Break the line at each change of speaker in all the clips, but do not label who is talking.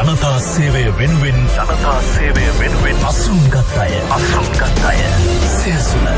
ජනතා සේවය වෙනුවෙන් අසුන්ගත් අය සියසුන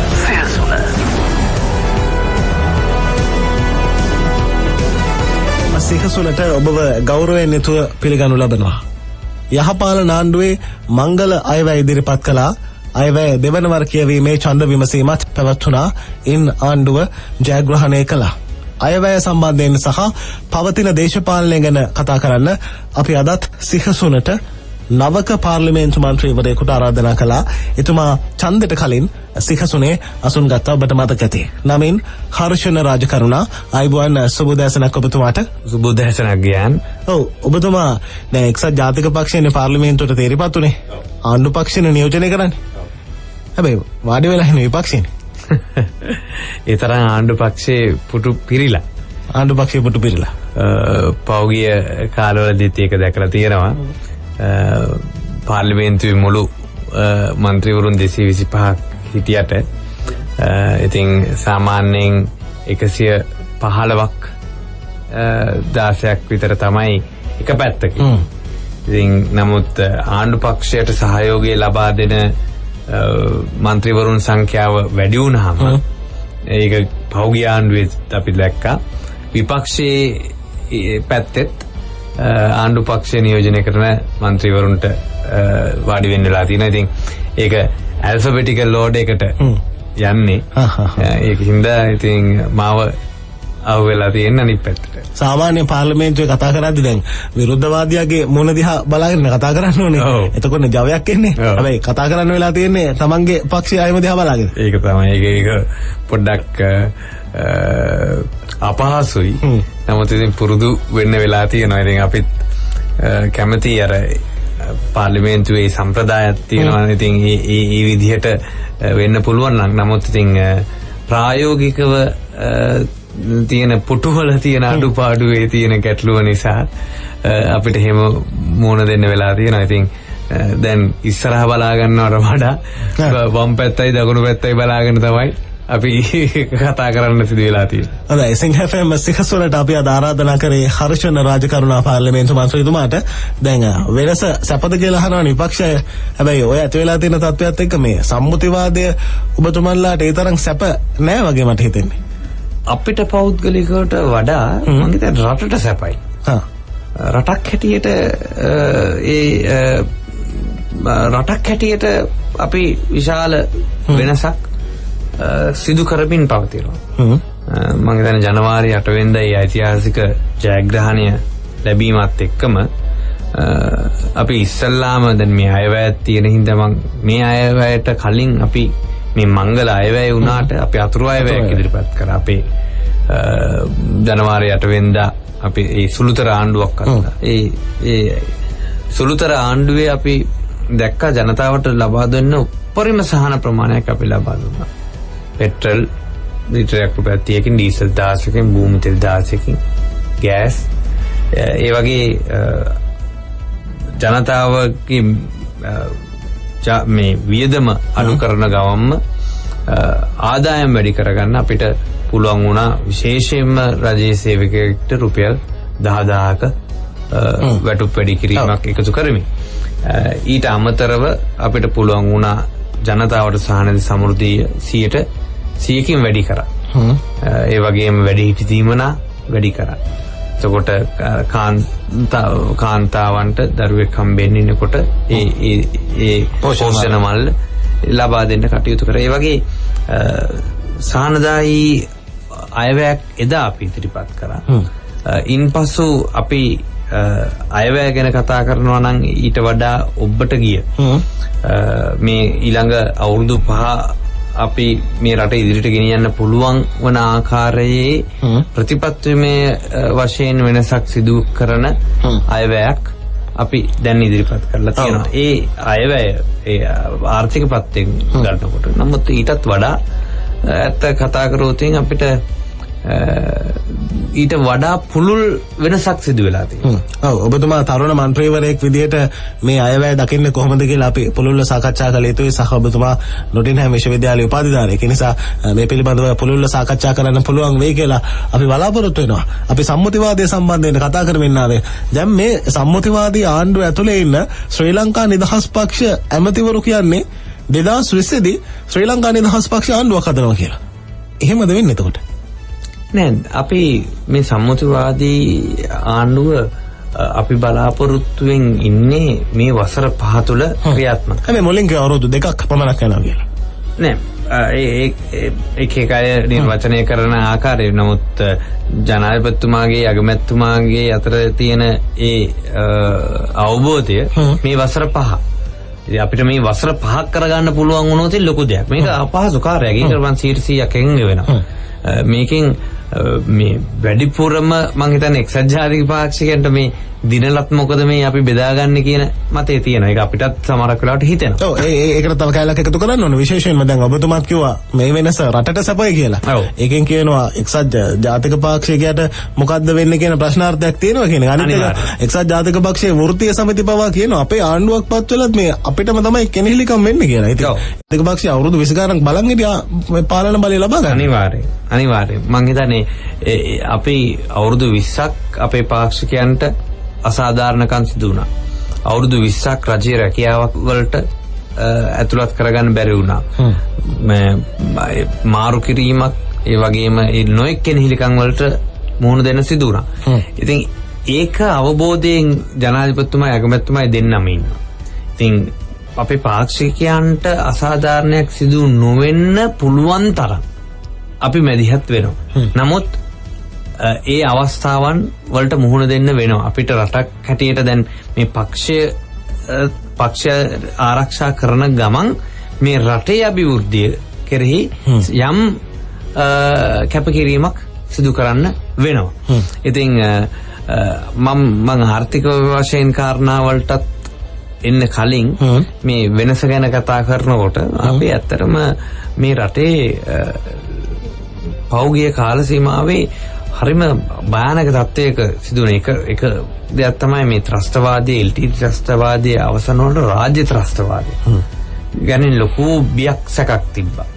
සිහසුනට ඔබව ගෞරවයෙන් යුතුව පිළිගනු ලබනවා. යහපාලන ආණ්ඩුවේ මංගල අයවැය ඉදිරිපත් කළා. අයවැය දෙවන වර කියවීමේ ඡන්ද විමසීමත් පැවැත්වුණා. ඉන් ආණ්ඩුව ජයග්‍රහණය කළා. අයවැය සම්බන්ධයෙන් සහ පවතින දේශපාලනය ගැන කතා කරන්න අපි අදත් සිහසුනට නවක පාර්ලිමේන්තු මන්ත්‍රීවරයෙකුට ආරාධනා කළා. එතුමා ඡන්දෙට කලින් සිහසුනේ අසුන් ගත්තා. ඔබට මතක ඇති. නමින් හර්ෂණ රාජකරුණා. ආයුබෝවන් සුබෝදෑසනක් ඔබතුමාට.
සුබෝදෑසනක් ගියන්.
ඔව් ඔබතුමා දැන් එක්සත් ජාතික පක්ෂයේ පාර්ලිමේන්තුවට තේරිපත් උනේ. ආණ්ඩු පක්ෂේ නියෝජනය කරන්නේ. හැබැයි වාඩි වෙලා ඉන්නේ විපක්ෂේනේ.
ඒ තරම් ආණ්ඩු පක්ෂේ පුටු පිරිලා.
ආණ්ඩු පක්ෂේ පුටු පිරිලා.
පෞගිය කාලවලදීත් ඒක දැකලා තියෙනවා. පාර්ලිමේන්තුවේ මුළු මන්ත්‍රීවරුන් 225ක් හිටියට ඉතින් සාමාන්‍යයෙන් 115ක් 16ක් විතර තමයි එක පැත්තකින්. ඉතින් නමුත් ආණ්ඩු පක්ෂයට සහයෝගය ලබා දෙන මන්ත්‍රීවරුන් සංඛ්‍යාව වැඩි වුණාම ඒක පෞගිය ආණ්ඩුවේ අපි දැක්කා. විපක්ෂයේ පැත්තෙත් ආණ්ඩු පක්ෂය නියෝජනය කරන මන්ත්‍රීවරුන්ට වාඩි වෙන්න වෙලා තියෙනවා. ඉතින් ඒක ඇල්ෆබෙටිකල් ඕඩර් එකට යන්නේ. ඒක හින්දා ඉතින් මාව අවුලා තියෙන අනිත් පැත්තට.
සාමාන්‍ය පාර්ලිමේන්තුවේ කතා කරද්දී දැන් විරුද්ධවාදියාගේ මොන දිහා බලාගෙන කතා කරන්න ඕනේ. එතකොට ජවයක් එන්නේ. හැබැයි කතා කරන්න වෙලා තියෙන්නේ තමන්ගේ පක්ෂයේ අයම දිහා බලාගෙන.
ඒක තමයි. ඒක පොඩ්ඩක් අපහසුයි. නමුත් ඉතින් පුරුදු වෙන්න වෙලා තියෙනවා. ඉතින් අපිත් කැමති අර පාර්ලිමේන්තුවේ සම්ප්‍රදායක් තියෙනවා. ඉතින් ඒ විදිහට වෙන්න පුළුවන් නම් නමුත් ඉතින් ප්‍රායෝගිකව තියෙන පුටුවල තියෙන අඩුපාඩුවේ තියෙන ගැටලුව නිසා අපිට එහෙම මුණ දෙන්න වෙලා තියෙනවා. ඉතින් දැන් ඉස්සරහ බලා ගන්නවට වඩා වම් පැත්තයි දකුණු පැත්තයි බලාගෙන තමයි අපි කතා කරන්න සිදු වෙලා තියෙන්නේ.
හොඳයි සිංහ FM සිහසුනට අපි අද ආරාධනා කරේ හර්ෂණ රාජකරුණා පාර්ලිමේන්තු මන්ත්‍රීතුමාට. දැන් වෙනස සැපද කියලා අහනවනේ විපක්ෂය. හැබැයි ඔය ඇති වෙලා තියෙන තත්ත්වයක් එක්ක මේ සම්මුතිවාදය ඔබතුමන්ලාට ඒ තරම් සැප නෑ වගේ මට හිතෙන්නේ.
අපිට පෞද්ගලිකවට වඩා මම හිතන්නේ රටට සැපයි. රටක් හැටියට රටක් හැටියට අපි විශාල වෙනසක් සිදු කරමින් පවතිනවා. මම හිතන්නේ ජනවාරි 8 වෙනිදා ඒ ඓතිහාසික ජයග්‍රහණය ලැබීමත් එක්කම අපි ඉස්සල්ලාම දැන් මේ අයවැයක් තියෙන හින්දා මම මේ අයවැයට කලින් අපි මේ මංගල අයවැය වුණාට අපි අතුරු අයවැයක් ඉදිරිපත් කරා. අපේ ජනවාරි 8 වෙනිදා අපි ඒ සුළුතර ආණ්ඩුවක් කරා. ඒ සුළුතර ආණ්ඩුවේ අපි දැක්කා ජනතාවට ලබා දෙන්න උපරිම සහන ප්‍රමාණයක් අපි ලබා දුන්නා. පෙට්‍රල් ලිටරයක් රුපියල් 30කින්, ඩීසල් 16කින්, භූමි තෙල් 16කින්, ගෑස් ඒ වගේ ජනතාවගේ මේ වියදම අඩු කරන ගමන්ම ආදායම් වැඩි කරගන්න අපිට පුළුවන් වුණා. විශේෂයෙන්ම රජයේ සේවකයෙකුට රුපියල් 10000ක වැටුප් වැඩි කිරීමක් එකතු කරමින් ඊට අමතරව අපිට පුළුවන් වුණා ජනතාවට සහන සමෘද්ධිය 100%කින් වැඩි කරා. ඒ වගේම වැඩි හිටි දීමනා වැඩි කරා. එතකොට කාන්තාවන්ට දරුවෙක් හම්බෙන්න ඉන්නකොට ඒ පෝෂණ මල් ලබා දෙන්න කටයුතු කරා. ඒ වගේ සහනදායී අයවැයක් එදා අපි ඉදිරිපත් කරා. ඉන්පසු අපි අයවැය ගැන කතා කරනවා නම් ඊට වඩා ඔබට ගිය මේ ඊළඟ අවුරුදු 5 අපි මේ රට ඉදිරියට ගෙනියන්න පුළුවන් වන ආකාරයේ ප්‍රතිපත්තිමය වශයෙන් වෙනසක් සිදු කරන අයවැයක් අපි දැන් ඉදිරිපත් කරලා තියෙනවා. ඒ අයවැය ඒ ආර්ථික පැත්තෙන් ගන්නකොට නමුත් ඊටත් වඩා ඇත්ත කතා කරොත් අපිට ඊට වඩා පුළුල් වෙනසක් සිදු වෙලා තියෙනවා.
ඔව් ඔබතුමා තරුණ මන්ත්‍රීවරයෙක් විදිහට මේ අයවැය දකින්නේ කොහොමද කියලා අපි පුළුල්ව සාකච්ඡා කළ යුතුයි. සහ ඔබතුමා නොටින්හැම් විශ්වවිද්‍යාලයේ උපාධිධාරියෙක්. ඒ නිසා මේ පිළිබඳව පුළුල්ව සාකච්ඡා කරන්න පුළුවන් වෙයි කියලා අපි බලාපොරොත්තු වෙනවා. අපි සම්මුතිවාදය සම්බන්ධයෙන් කතා කරමින් ආවේ. දැන් මේ සම්මුතිවාදී ආණ්ඩුව ඇතුලේ ඉන්න ශ්‍රී ලංකා නිදහස් පක්ෂ ඇමතිවරු කියන්නේ 2020 දී ශ්‍රී ලංකා නිදහස් පක්ෂ ආණ්ඩුවක් හදනවා කියලා. එහෙමද වෙන්නේ එතකොට?
නෑ අපි මේ සම්මුතිවාදී ආණ්ඩුව අපි බලාපොරොත්තුෙන් ඉන්නේ මේ වසර 5 තුළ ක්‍රියාත්මක.
හැබැයි මුලින් අවුරුදු 2ක් පමණක් යනවා කියලා.
නෑ ඒක අය නිර්වචනය කරන ආකාරය. නමුත් ජනාධිපතිතුමාගේ අගමැතිතුමාගේ අතර තියෙන ඒ අවබෝධය මේ වසර 5. ඉතින් අපිට මේ වසර 5ක් කරගන්න පුළුවන් වුණොත් ලොකු දෙයක්. මේක අපහසු කාර්යයක්. ඒක මම 100%ක් එකඟ වෙනවා. මේකෙන් මේ වැඩිපුරම මම හිතන්නේ එක්සත් ජාතික පාක්ෂිකයන්ට මේ දිනලත් මොකද මේ අපි බෙදාගන්නේ කියන මතේ තියෙනවා. ඒක අපිටත් සමහරක් වෙලාවට හිතෙනවා.
ඔව් ඒකට තව කැලක් එකතු කරන්න ඕනේ. විශේෂයෙන්ම දැන් ඔබතුමාත් කිව්වා මේ වෙනස රටට සපයි කියලා. ඒකෙන් කියනවා එක්සත් ජාතික පාක්ෂිකයට මොකද්ද වෙන්නේ කියන ප්‍රශ්නාර්ථයක් තියෙනවා කියන එක. අනිත් එක එක්සත් ජාතික පක්ෂයේ වෘත්තීය සමිති පවා කියනවා අපේ ආණ්ඩුවක් පත් වෙලත් මේ අපිටම තමයි කෙනෙහිලිකම් වෙන්නේ කියලා. ඉතින් ජාතික පක්ෂය අවුරුදු 20 ගණන් බලන් හිටියා මේ පාලන බලය ලබා ගන්න.
අනිවාර්යයෙන් මම හිතන්නේ අපි අවුරුදු 20ක් අපේ පාක්ෂිකයන්ට අසාධාරණකම් සිදු වුණා. අවුරුදු 20ක් රජයේ රැකියාවක් වලට ඇතුළත් කරගන්න බැරි වුණා. මාරු කිරීමක් ඒ වගේම ඒ නොයෙක් කෙනෙහිලිකම් වලට මුහුණ දෙන්න සිදු වුණා. ඉතින් ඒක අවබෝධයෙන් ජනාධිපතිතුමා අගමැතිතුමා දෙන්නම ඉන්නවා. ඉතින් අපේ පාක්ෂිකයන්ට අසාධාරණයක් සිදු නොවෙන්න පුළුවන් තරම් අපි මැදිහත් වෙනවා. නමුත් ඒ අවස්ථාවන් වලට මුහුණ දෙන්න වෙනවා. අපිට රටක් හැටියට දැන් මේ පක්ෂ ආරක්ෂා කරන ගමන් මේ රටේ අභිවෘද්ධිය කෙරෙහි යම් කැපකිරීමක් සිදු කරන්න වෙනවා. ඉතින් මම ආර්ථික වශයෙන් කාරණා වලටත් එන්න කලින් මේ වෙනස ගැන කතා කරනකොට අපි ඇත්තටම මේ රටේ පෞගිය කාල සීමාවේ හරිම භයානක තත්ත්වයක සිදුවන එක දෙයක් තමයි මේ ත්‍රස්තවාදී එල්ටීටි ත්‍රස්තවාදී අවසන් වල රාජ්‍ය ත්‍රස්තවාදී. ගැන ලොකු බියක් සැකක් තිබ්බා.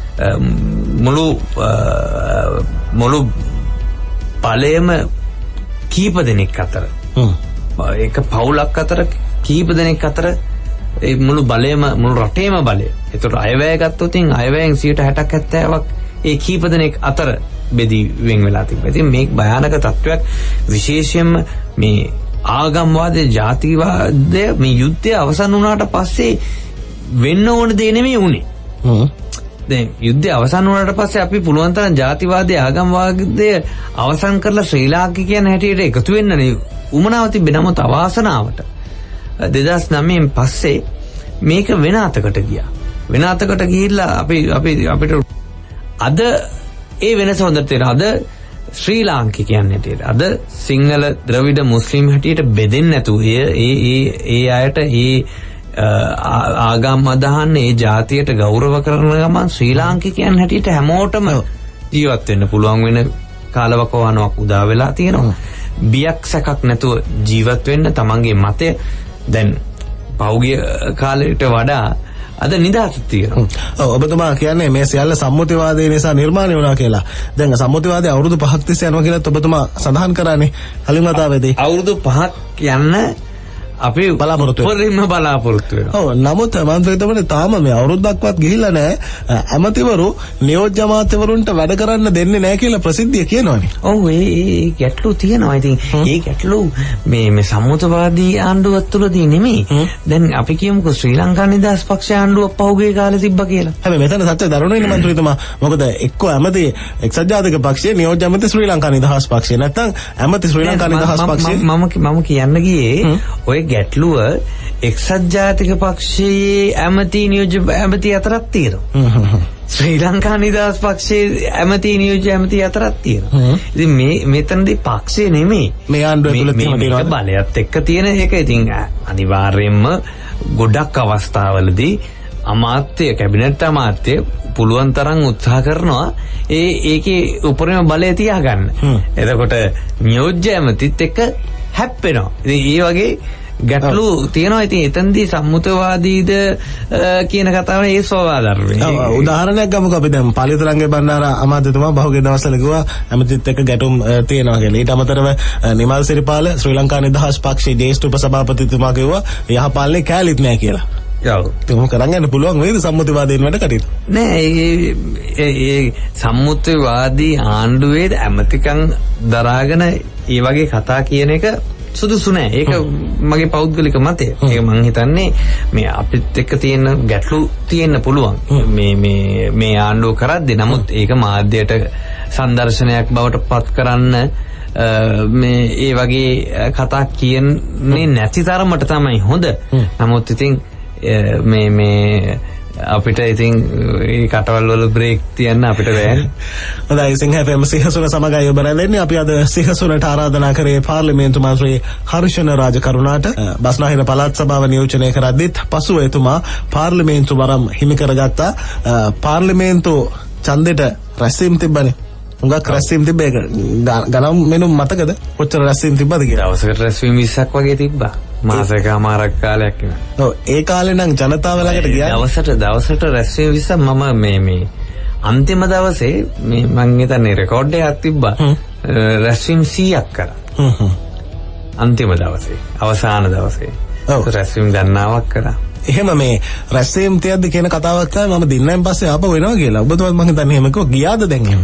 මුළු බලයම කීප දෙනෙක් අතර. ඒක පවුලක් අතර කීප දෙනෙක් අතර ඒ මුළු බලයම මුළු රටේම බලය. ඒතකොට අයවැය ගත්තොත් අයවැයෙන් 60%ක් 70ක් ඒ කීප දෙනෙක් අතර බෙදී වෙන් වෙලා තිබ්බා. ඉතින් මේක භයානක තත්වයක්. විශේෂයෙන්ම මේ ආගම්වාදයේ ජාතිවාදය මේ යුද්ධය අවසන් වුණාට පස්සේ වෙන්න ඕන දේ නෙමෙයි උනේ. දැන් යුද්ධය අවසන් වුණාට පස්සේ අපි පුළුවන් තරම් ජාතිවාදයේ ආගම්වාදය අවසන් කරලා ශ්‍රී ලාංකිකයන් හැටියට එකතු වෙන්න නේ උමනාව තිබ්බේ. නමුත් අවාසනාවට 2009න් පස්සේ මේක වෙන අතකට ගියා. වෙන අතකට ගිහිල්ලා අපිට අද ඒ වෙනස හොඳට තේරෙනවා. අද ශ්‍රී ලාංකිකයන් හැටියට අද සිංහල ද්‍රවිඩ මුස්ලිම් හැටියට බෙදෙන්නේ නැතුව ඒ අයට ඒ ආගම් අදහන්න ඒ ජාතියට ගෞරව කරන ගමන් ශ්‍රී ලාංකිකයන් හැටියට හැමෝටම ජීවත් වෙන්න පුළුවන් වෙන කාලවකවානුවක් උදා වෙලා තියෙනවා. බියක් සැකක් නැතුව ජීවත් වෙන්න තමන්ගේ මතය දැන් පෞගිය කාලයට වඩා අද නිදහස තියෙනවා.
ඔව් ඔබතුමා කියන්නේ මේ සියල්ල සම්මුතිවාදයේ නිසා නිර්මාණය වුණා කියලා. දැන් සම්මුතිවාදයේ අවුරුදු 5ක් තිස්සේ යනවා කියලා ඔබතුමා සඳහන් කරානේ කලින් වතාවේදී.
අවුරුදු 5ක් යන්න අපි බලාපොරොත්තු වෙනවා.
ඔව් නමුත් මම හිතන්නේ තාම මේ අවුරුද්දක්වත් ගිහිල්ලා නැහැ. ඇමතිවරු නියෝජ්‍ය අමාත්‍යවරුන්ට වැඩ කරන්න දෙන්නේ නැහැ කියලා ප්‍රසිද්ධිය කියනවානේ.
ඔව් ඒ ගැටලු තියෙනවා. ඉතින් ඒ ගැටලු මේ සම්මුතිවාදී ආණ්ඩුවත් තුලදී නෙමෙයි. දැන් අපි කියමුකෝ ශ්‍රී ලංකා නිදහස් පක්ෂ ආණ්ඩුවක් පහුගිය කාලේ තිබ්බා කියලා.
හැබැයි මෙතන සත්‍ය දරුණුනේ මන්ත්‍රීතුමා. මොකද එක්ක ඇමති එක්සත් ජාතික පක්ෂයේ නියෝජ්‍ය ඇමති ශ්‍රී ලංකා නිදහස් පක්ෂය නැත්නම් ඇමති ශ්‍රී ලංකා නිදහස් පක්ෂය
මම කියන්න ගියේ ඔය ගැටලුව එක්සත් ජාතික පක්ෂයේ ඇමති නියෝජ්‍ය ඇමති අතරක් තියෙනවා. ශ්‍රී ලංකා නිදහස් පක්ෂයේ ඇමති නියෝජ්‍ය ඇමති අතරක් තියෙනවා. ඉතින් මෙතනදී පක්ෂය නෙමෙයි. මේ ආණ්ඩුව තුල තියෙන බලයත් එක්ක තියෙන එක. ඉතින් අනිවාර්යයෙන්ම ගොඩක් අවස්ථාවලදී අමාත්‍ය කැබිනට් අමාත්‍ය පුළුවන් තරම් උත්සාහ කරනවා ඒකේ උපරිම බලය තියාගන්න. එතකොට නියෝජ්‍ය ඇමතිත් එක්ක හැප්පෙනවා. ඉතින් ඒ වගේ ගැටලු තියෙනවා. ඉතින් එතනදී සම්මුතවාදීද කියන කතාව ඒ ස්වභාවධර්මයි.
උදාහරණයක් ගමුකෝ. අපි දැන් පාලිතරංගේ බණ්ඩාර අමාත්‍යතුමා බහුගේ දවස්වල කිව්වා ඇමතිත් එක්ක ගැටුම් තියෙනවා කියලා. ඊට අමතරව නිමල් සිරිපාල ශ්‍රී ලංකා නිදහස් පක්ෂයේ ජ්‍යෙෂ්ඨ උපසභාපතිතුමා කිව්වා යහපාලනේ කෑලිත් නෑ කියලා. ඒක කරන් යන්න පුළුවන් වේද සම්මුතිවාදීන් වැඩ කටයුතු?
නෑ ඒ සම්මුතිවාදී ආණ්ඩුවේ ඇමතිකම් දරාගෙන ඒ වගේ කතා කියන එක සුදුසු නෑ. ඒක මගේ පෞද්ගලික මතය. ඒක මං හිතන්නේ මේ අපිත් එක්ක තියෙන ගැටලු තියෙන්න පුළුවන් මේ ආණ්ඩුව කරද්දී. නමුත් ඒක මාධ්‍යයට සංදර්ශනයක් බවට පත් කරන්න මේ ඒ වගේ කතා කියන්නේ නැති තරමට තමයි හොඳ. නමුත් ඉතින් මේ අපිට ඉතින් ඒ කටවල් වල බ්‍රේක් තියන්න අපිට බෑ.
හොඳයි සිංහ FM සිහසුන සමගයි ඔබ රැඳෙන්නේ. අපි අද සිහසුනට ආරාධනා කරේ පාර්ලිමේන්තු මන්ත්‍රී හර්ෂණ රාජකරුණාට. බස්නාහිර පළාත් සභාව නියෝජනය කරද්දිත් පසුව එතුමා පාර්ලිමේන්තු වරම් හිමි කරගත්තා. පාර්ලිමේන්තු ඡන්දෙට රැස්වීම තිබ්බනේ. උඟක් රැස්වීම තිබ්බේ ගණන් මෙනුම් මතකද? කොච්චර රැස්වීම තිබ්බද කියලා?
දවසකට රැස්වීම 20ක් වගේ තිබ්බා. මාසකමාරක් කාලයක් නේ.
ඔව් ඒ කාලේ නම් ජනතාව ළඟට ගියා.
දවසට රැස්වීම 20 මම මේ අන්තිම දවසේ මේ මං හිතන්නේ රෙකෝඩ් එකක් තිබ්බා. රැස්වීම 100ක් කරා. අන්තිම දවසේ අවසාන දවසේ රැස්වීම ගණනාවක් කරා.
එහෙම මේ රැස්වීම තියද්දි කියන කතාවක් තමයි මම දින්නෙන් පස්සේ ආපහු එනවා කියලා. ඔබතුමාත් මං හිතන්නේ එහෙම කිව්වා. ගියාද දැන් එහෙම?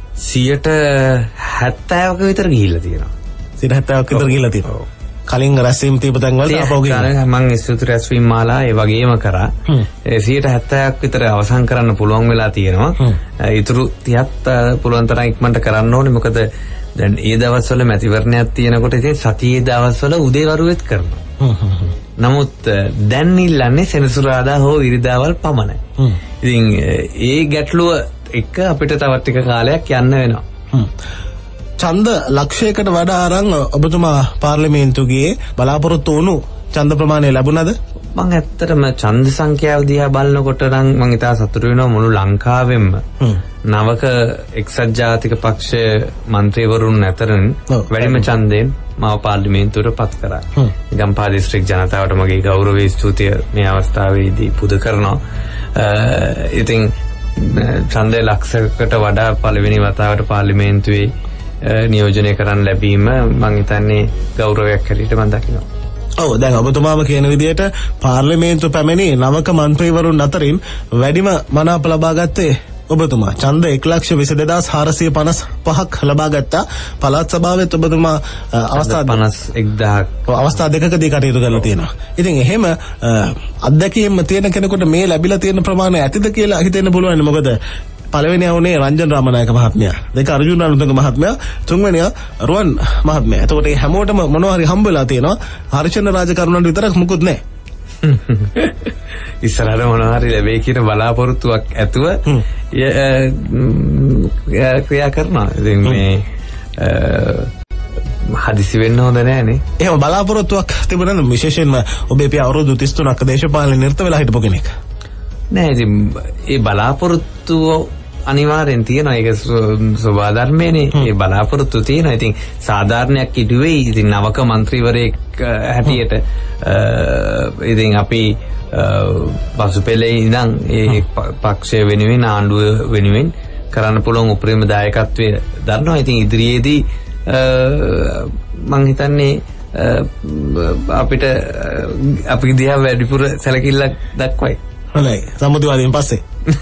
70%ක විතර ගිහිල්ලා තියෙනවා.
70%ක විතර ගිහිල්ලා තියෙනවා. කලින් රැස්වීම තිබ්බ තැන් වලට ආපහු ගිහින්
මම ස්තුති රැස්වීම මාලා ඒ වගේම කරා. 70%ක් විතර අවසන් කරන්න පුළුවන් වෙලා තියෙනවා. ඊටු 30ක් පුළුවන් තරම් ඉක්මනට කරන්න ඕනේ. මොකද දැන් ඒ දවස්වල මැතිවරණයක් තියෙනකොට ඉතින් සතියේ දවස්වල උදේවරුවෙත් කරනවා. නමුත් දැන් ඉල්ලන්නේ සෙනසුරාදා හෝ ඉරිදාවල් පමණයි. ඉතින් ඒ ගැටලුව එක අපිට තවත් ටික කාලයක් යන්න වෙනවා.
ඡන්ද ලක්ෂයකට වඩා අරන් ඔබතුමා පාර්ලිමේන්තු ගියේ. බලාපොරොත්තු වුණු ඡන්ද ප්‍රමාණය ලැබුණාද?
මම ඇත්තටම ඡන්ද සංඛ්‍යාව දිහා බලනකොට නම් මම ඉතා සතුටු වෙනවා. මුළු ලංකාවෙම නවක එක්සත් ජාතික පක්ෂයේ മന്ത്രിවරුන් අතරින් වැඩිම ඡන්දයෙන් මාව පාර්ලිමේන්තුවට පත් කරා. ගම්පහ දිස්ත්‍රික් ජනතාවට මගේ ගෞරවයේ ස්තුතිය මේ අවස්ථාවේදී පුද කරනවා. ඉතින් ඡන්දය ලක්ෂයකට වඩා පළවෙනි වතාවට පාර්ලිමේන්තුවේ නියෝජනය කරන්න ලැබීම මම හිතන්නේ ගෞරවයක් හැටියට මම දකිනවා.
ඔව් දැන් ඔබතුමාම කියන විදිහට පාර්ලිමේන්තු පැමිණි නවක മന്ത്രിවරුන් අතරින් වැඩිම මනාප ලබා ගත්තේ ඔබතුමා. ඡන්ද 1,22,455ක් ලබා ගත්තා. පළාත් සභාවෙත් ඔබතුමා අවස්ථා
51,000ක්
අවස්ථා දෙකකදී කටයුතු කරලා තියෙනවා. ඉතින් එහෙම අත්දැකීම් තියෙන කෙනෙකුට මේ ලැබිලා තියෙන ප්‍රමාණය ඇතිද කියලා හිතෙන්න පුළුවන්. මොකද පළවෙනියා වුණේ රංජන් රාමනායක මහත්මයා, දෙක අර්ජුන රණතුංග මහත්මයා, තුන්වෙනියා රුවන් මහත්මයා. එතකොට මේ හැමෝටම මොනවා හරි හම්බ වෙලා තියෙනවා. හර්ෂණ රාජකරුණන්ට විතරක් මුකුත් නැහැ.
ඉස්සරහට මොනවා හරි ලැබෙයි කියන බලාපොරොත්තුවක් ඇතුව ක්‍රියා කරනවා. ඉතින් මේ හදිසි වෙන්න හොඳ නෑනේ.
එහෙම බලාපොරොත්තුවක් තිබුණාද? විශේෂයෙන්ම ඔබේ පියා අවුරුදු 33ක් දේශපාලනේ නිරත වෙලා හිටපු කෙනෙක්.
නෑ ඉතින් ඒ බලාපොරොත්තුව අනිවාර්යෙන් තියෙනවා. ඒක ස්වභාවධර්මයනේ. ඒ බලාපොරොත්තු තියෙනවා. ඉතින් සාධාරණයක් ඉදුවේ ඉතින් නවක മന്ത്രിවරයෙක් හැටියට ඉතින් අපි පසුපෙළේ ඉඳන් ඒ පක්ෂය වෙනුවෙන් ආණ්ඩුව වෙනුවෙන් කරන්න පුළුවන් උපරිම දායකත්වය දරනවා. ඉතින් ඉදිරියේදී මං හිතන්නේ අපිට අපි දිහා වැඩිපුර සැලකිල්ලක් දක්වයි.
හොඳයි. සම්මුතිවාදීන් පස්සේ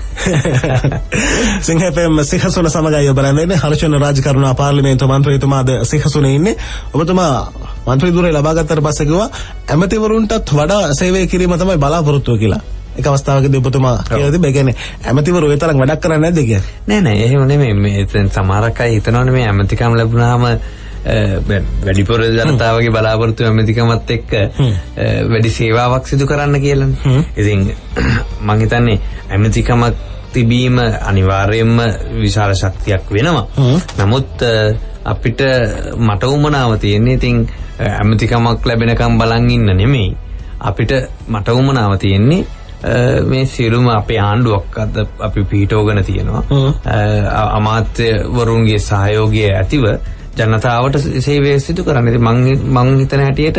සිංහ FM සිහසුන සමගයි ඔබ රැඳෙන්නේ. හර්ෂණ රාජකරුණා පාර්ලිමේන්තු මන්ත්‍රීතුමාද සිහසුනේ ඉන්නේ. ඔබතුමා මන්ත්‍රී ධුරය ලබා ගත්තට පස්සේ කිව්වා ඇමතිවරුන්ටත් වඩා සේවය කිරීම තමයි බලාපොරොත්තුව කියලා. එක අවස්ථාවකදී ඔබතුමා කියලා තිබ්බ. ඒ කියන්නේ ඇමතිවරු ඒ තරම් වැඩක් කරන්නේ නැද්ද කියන්නේ?
නෑ එහෙම නෙමෙයි. මේ සමහරක් අය හිතනවානේ මේ ඇමතිකම් ලැබුණාම වැඩිපුර ජනතාවගේ බලාපොරොත්තු ඇමතිකමත් එක්ක වැඩි සේවාවක් සිදු කරන්න කියලානේ. ඉතින් මම හිතන්නේ ඇමතිකමක් තිබීම අනිවාර්යයෙන්ම විශාල ශක්තියක් වෙනවා. නමුත් අපිට මට උමනාව තියෙන්නේ ඉතින් ඇමතිකමක් ලැබෙනකම් බලන් ඉන්න නෙමෙයි. අපිට මට උමනාව තියෙන්නේ මේ සියලුම අපේ ආණ්ඩුවක් අද අපි පිහිටවගෙන තියෙනවා. අමාත්‍යවරුන්ගේ සහයෝගය ඇතිව ජනතාවට සේවය සිදු කරන්න. ඉතින් මං හිතන හැටියට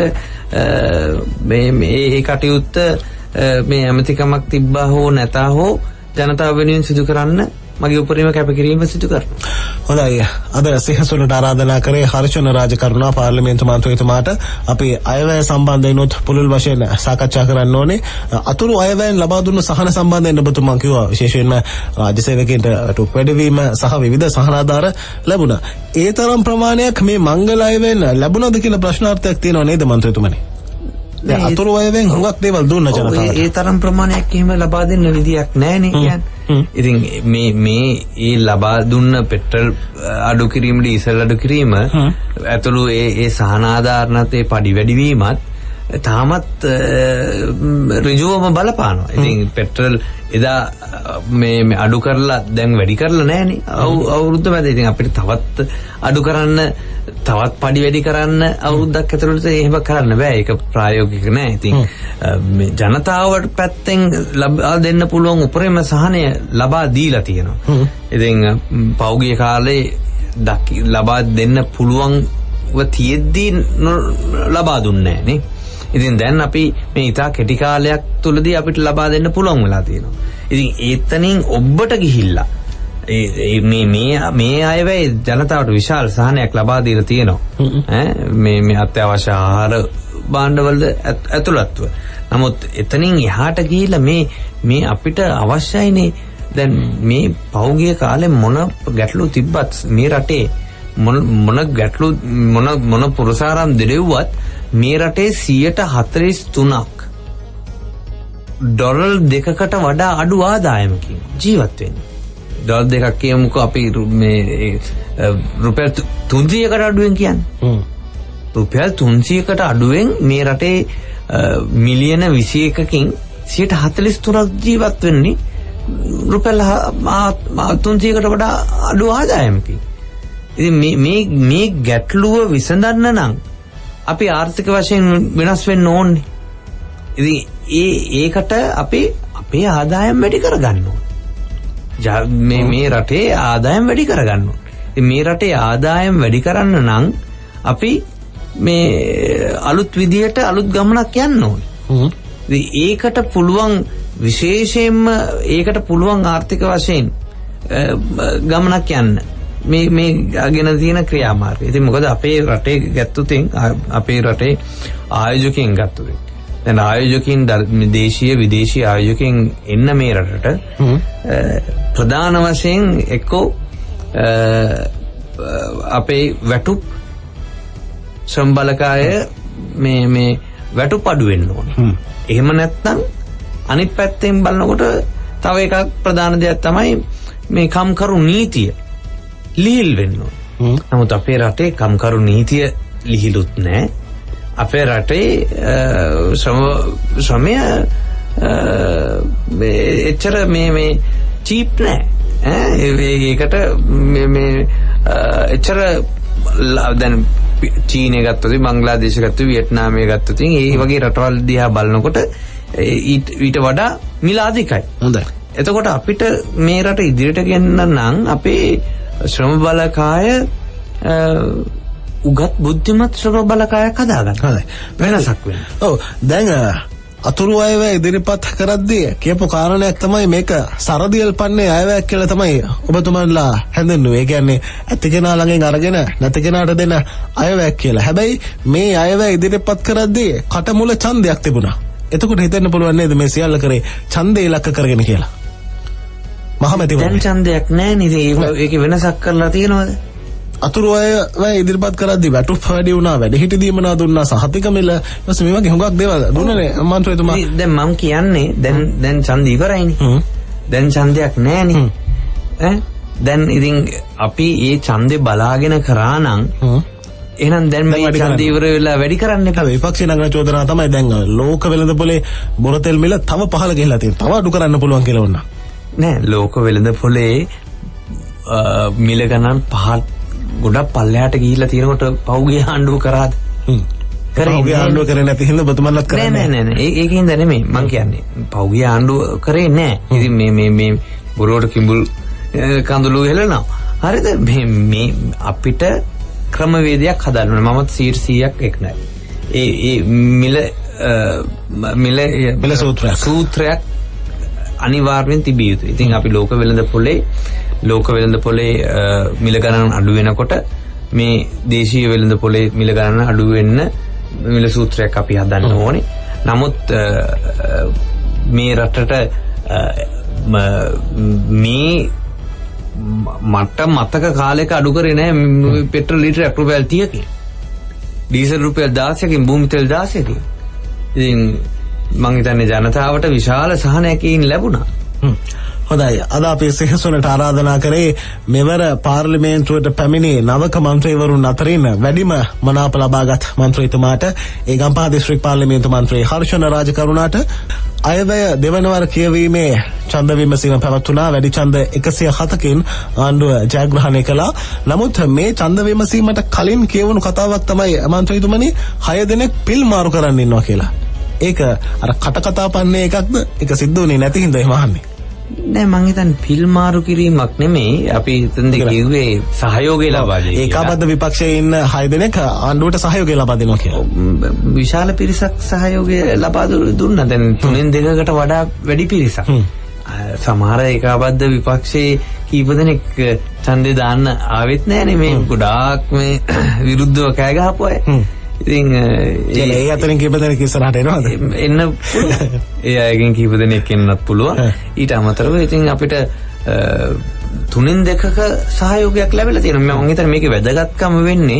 මේ කටයුත්ත මේ ඇමතිකමක් තිබ්බා හෝ නැතා හෝ ජනතාව වෙනුවෙන් සිදු කරන්න මගේ උපරිම කැපකිරීම සිදු කරනවා.
හොඳයි. අද සිහසුලට ආරාධනා කරේ හර්ෂණ රාජකරුණා පාර්ලිමේන්තු මන්ත්‍රීතුමාට අපි අයවැය සම්බන්ධයෙන් පුළුල් වශයෙන් සාකච්ඡා කරන්න ඕනේ. අතුරු අයවැයෙන් ලබා දුන්න සහන සම්බන්ධයෙන් ඔබතුමා කිව්වා විශේෂයෙන්ම රාජ්‍ය සේවකයන්ට ටුක් වැඩිවීම සහ විවිධ සහනාධාර ලැබුණා. ඒ තරම් ප්‍රමාණයක් මේ මංගල අයවැයෙන් ලැබුණාද කියලා ප්‍රශ්නාර්ථයක් තියෙනව නේද මන්ත්‍රීතුමනි? දැන් අතුරු අයවැයෙන් හුඟක් දේවල් දුන්න ජනතාවට. ඒ
තරම් ප්‍රමාණයක් එහෙම ලබා දෙන්න විදියක් නැහැ නේ කියන්නේ. ඉතින් මේ ඒ ලබා දුන්න පෙට්‍රල් අඩු කිරීම ඩීසල් අඩු කිරීම ඇතුළු ඒ සහනාධාරණත් ඒ පඩි වැඩිවීමත් තාමත් ඍජුවම බලපානවා. ඉතින් පෙට්‍රල් එදා මේ අඩු කරලා දැන් වැඩි කරලා නැහනේ. අවුරුද්ද මැද ඉතින් අපිට තවත් අඩු කරන්න තවත් පඩි වැඩි කරන්න අවුරුද්දක් ඇතුළත එහෙම කරන්න බෑ. ඒක ප්‍රායෝගික නෑ. ඉතින් මේ ජනතාවට පැත්තෙන් ලබා දෙන්න පුළුවන් උපරිම සහනය ලබා දීලා තියෙනවා. ඉතින් පෞගිය කාලේ ලබා දෙන්න පුළුවන්ව තියෙද්දී ලබා දුන්නේ නෑනේ. ඉතින් දැන් අපි මේ ඉතා කෙටි කාලයක් තුලදී අපිට ලබා දෙන්න පුළුවන් වෙලා තියෙනවා. ඉතින් ඒතනින් ඔබට ගිහිල්ලා මේ අයවැය ජනතාවට විශාල සහනයක් ලබා දීලා තියෙනවා. මේ අත්‍යවශ්‍ය ආහාර භාණ්ඩවලද ඇතුළත්ව. නමුත් එතනින් එහාට ගිහිල්ලා මේ අපිට අවශ්‍යයිනේ. දැන් මේ පෞගිය කාලේ මොන ගැටලු තිබ්බත් මේ රටේ මොන ගැටලු මොන පුරසාරම් දෙලෙව්වත් මේ රටේ 43%ක් ඩොලර් 2කට වඩා අඩු ආදායමකින් ජීවත් වෙන්නේ. ඩොලර් 2ක් කියමුකෝ අපි මේ රුපියල් 300කට අඩුවෙන් කියන්නේ. රුපියල් 300කට අඩුවෙන් මේ රටේ මිලියන 21කින් 43%ක් ජීවත් වෙන්නේ රුපියල් 300කට වඩා අඩු ආදායමකින්. ඉතින් මේ ගැටලුව විසඳන්න නම් අපි ආර්ථික වශයෙන් වෙනස් වෙන්න ඕනේ. ඉතින් ඒකට අපි අපේ ආදායම් වැඩි කරගන්න ඕනේ. මේ රටේ ආදායම් වැඩි කරගන්න ඕනේ. ඉතින් මේ රටේ ආදායම් වැඩි කරන්න නම් අපි මේ අලුත් විදියට අලුත් ගමනක් යන්න ඕනේ. ඉතින් ඒකට පුළුවන් විශේෂයෙන්ම ඒකට පුළුවන් ආර්ථික වශයෙන් ගමනක් යන්න මේ ගෙන තියෙන ක්‍රියාමාර්ගය. ඉතින් මොකද අපේ රටේ ගත්තොතින් අපේ රටේ ආයෝජකයන් ගත්තොතින් දැන් ආයෝජකයන් දේශීය විදේශීය ආයෝජකයන් එන්න මේ රටට ප්‍රධාන වශයෙන් එක්කෝ අපේ වැටුප් ශ්‍රම බලකාය මේ වැටුප් අඩු වෙන්න ඕනේ. එහෙම නැත්නම් අනිත් පැත්තෙන් බලනකොට තව එකක් ප්‍රධාන දෙයක් තමයි මේ කම්කරු නීතිය ලිහිල් වෙන්න ඕනේ. නමුත් අපේ රටේ කම්කරු නීතිය ලිහිලුත් නැහැ. අපේ රටේ ශ්‍රමය එච්චර මේ චීප් නැහැ. ඒකට මේ එච්චර දැන් චීනය ගත්තොත් බංග්ලාදේශ ගත්තොත් වියට්නාමය ගත්තොත් ඒ වගේ රටවල් දිහා බලනකොට ඊට වඩා මිල අධිකයි.
හොඳයි.
එතකොට අපිට මේ රට ඉදිරියට ගෙන්න නම් අපේ ශ්‍රම බලකාය උගත් බුද්ධිමත් ශ්‍රම බලකායක් හදාගන්න.
හොඳයි.
වෙනසක් වෙන්න.
ඔව්. දැන් අතුරු අයවැය ඉදිරිපත් කරද්දී කියපු කාරණයක් තමයි මේක සරදියල් පන්නේ අයවැයක් කියලා තමයි ඔබතුමන්ලා හැඳින්වුවේ. ඒ කියන්නේ ඇති කෙනා ළඟින් අරගෙන නැති කෙනාට දෙන අයවැයක් කියලා. හැබැයි මේ අයවැය ඉදිරිපත් කරද්දී කටමුල ඡන්දයක් තිබුණා. එතකොට හිතෙන්න පුළුවන් නේද මේ සියල්ල කරේ ඡන්දේ ඉලක්ක කරගෙන කියලා? මහමැතිවරණය.
දැන් ඡන්දයක් නැහැ නේද? ඒකේ වෙනසක් කරලා තියෙනවද?
අතුරු අයවැය ඉදිරිපත් කරද්දී වැටුප් වැඩි වුණා, වැඩිහිටි දීමනා දුන්නා, සහතික මිල ඊපස්සේ මේ වගේ හුඟක් දේවල් දුන්නනේ මන්ත්‍රීතුමා.
දැන් මම කියන්නේ දැන් ඡන්ද ඉවරයිනේ. දැන් ඡන්දයක් නැහැනේ. දැන් ඉතින් අපි මේ ඡන්දේ බලාගෙන කරා නම් එහෙනම් දැන් මේ ඡන්ද ඉවර වෙලා වැඩි කරන්න එපා.
විපක්ෂේ නගන චෝදනාව තමයි දැන් ලෝක වෙළඳපොලේ බොරතෙල් මිල තව පහළ ගිහිලා තියෙනවා. තව අඩු කරන්න පුළුවන් කියලා වුණා.
නෑ ලෝක වෙළඳපොලේ මිල ගණන් පහත් ගොඩක් පල්ලෙහාට ගිහිල්ලා තියෙනකොට පෞගිය ආණ්ඩුව කරාද?
පහුගිය ආණ්ඩුව කරේ නැති හින්දා ඔබතුමන්ලත් කරන්නේ
නෑ ඒකින්ද නෙමෙයි මං කියන්නේ පහුගිය ආණ්ඩුව කරේ නෑ ඉතින් මේ බොරුවට කිඹුල් කඳුළු හෙලනවා හරිද මේ අපිට ක්‍රමවේදයක් හදන්න ඕනේ මමත් 100ක් එක් නෑ ඒ මිල සූත්‍රයක් අනිවාර්යෙන් තිබිය යුතුයි. ඉතින් අපි ලෝක වෙළඳ පොලේ මිල ගණන් අඩු වෙනකොට මේ දේශීය වෙළඳ පොලේ මිල ගණන අඩු වෙන්න මිල සූත්‍රයක් අපි හදන්න ඕනේ. නමුත් මේ රටට මේ මට මතක කාලයක අඩු කරේ නැහැ පෙට්‍රල් ලීටරයක් රුපියල් 30කින්. ඩීසල් රුපියල් 16කින් භූමි තෙල් 16කින්. ඉතින් මං හිතන්නේ ජනතාවට විශාල සහනයකින් ලැබුණා.
හොඳයි අද අපි සිහසුනට ආරාධනා කරේ මෙවර පාර්ලිමේන්තුවට පැමිණි නවක මන්ත්‍රීවරුන් අතරින් වැඩිම මනාප ලබාගත් මන්ත්‍රීතුමාට ඒ ගම්පහ දිස්ත්‍රික් පාර්ලිමේන්තු මන්ත්‍රී හර්ෂණ රාජකරුණාට අයවැය දෙවනවර කියවීමේ ඡන්ද විමසීම පැවැත්වුණා වැඩි ඡන්ද 107කින් ආණ්ඩුව ජයග්‍රහණය කළා. නමුත් මේ ඡන්ද විමසීමට කලින් කියවුණු කතාවක් තමයි මන්ත්‍රීතුමනි 6 දෙනෙක් පිල් මාරු කරන්න ඉන්නවා කියලා. ඒක අර කතා පන්නේ එකක්ද? ඒක සිද්ධ වුණේ නැති හින්දා එහෙම අහන්නේ.
නෑ මං හිතන්නේ පිල් මාරු කිරීමක් නෙමෙයි අපි හිතන්නේ කිව්වේ සහයෝගය ලබා දෙන්න.
ඒකාබද්ධ විපක්ෂයේ ඉන්න 6 දෙනෙක් ආණ්ඩුවට සහයෝගය ලබා දෙනවා කියලා.
විශාල පිරිසක් සහයෝගය ලබා දුන්නා. දැන් 3-2කට වඩා වැඩි පිරිසක්. සමහර ඒකාබද්ධ විපක්ෂයේ කීප දෙනෙක් ඡන්දේ දාන්න ආවෙත් නෑනේ මේ ගොඩාක් මේ විරුද්ධව කෑ ගහපු අය. ඉතින්
ඒ අතරින් කීප දෙනෙක් ඉස්සරහට එනවද?
එන්න පුළුවන්. ඒ අයගෙන් කීප දෙනෙක් එන්නත් පුළුවන්. ඊට අමතරව ඉතින් අපිට 3-2ක සහයෝගයක් ලැබිලා තියෙනවා. මම හිතන්නේ මේකේ වැදගත්කම වෙන්නේ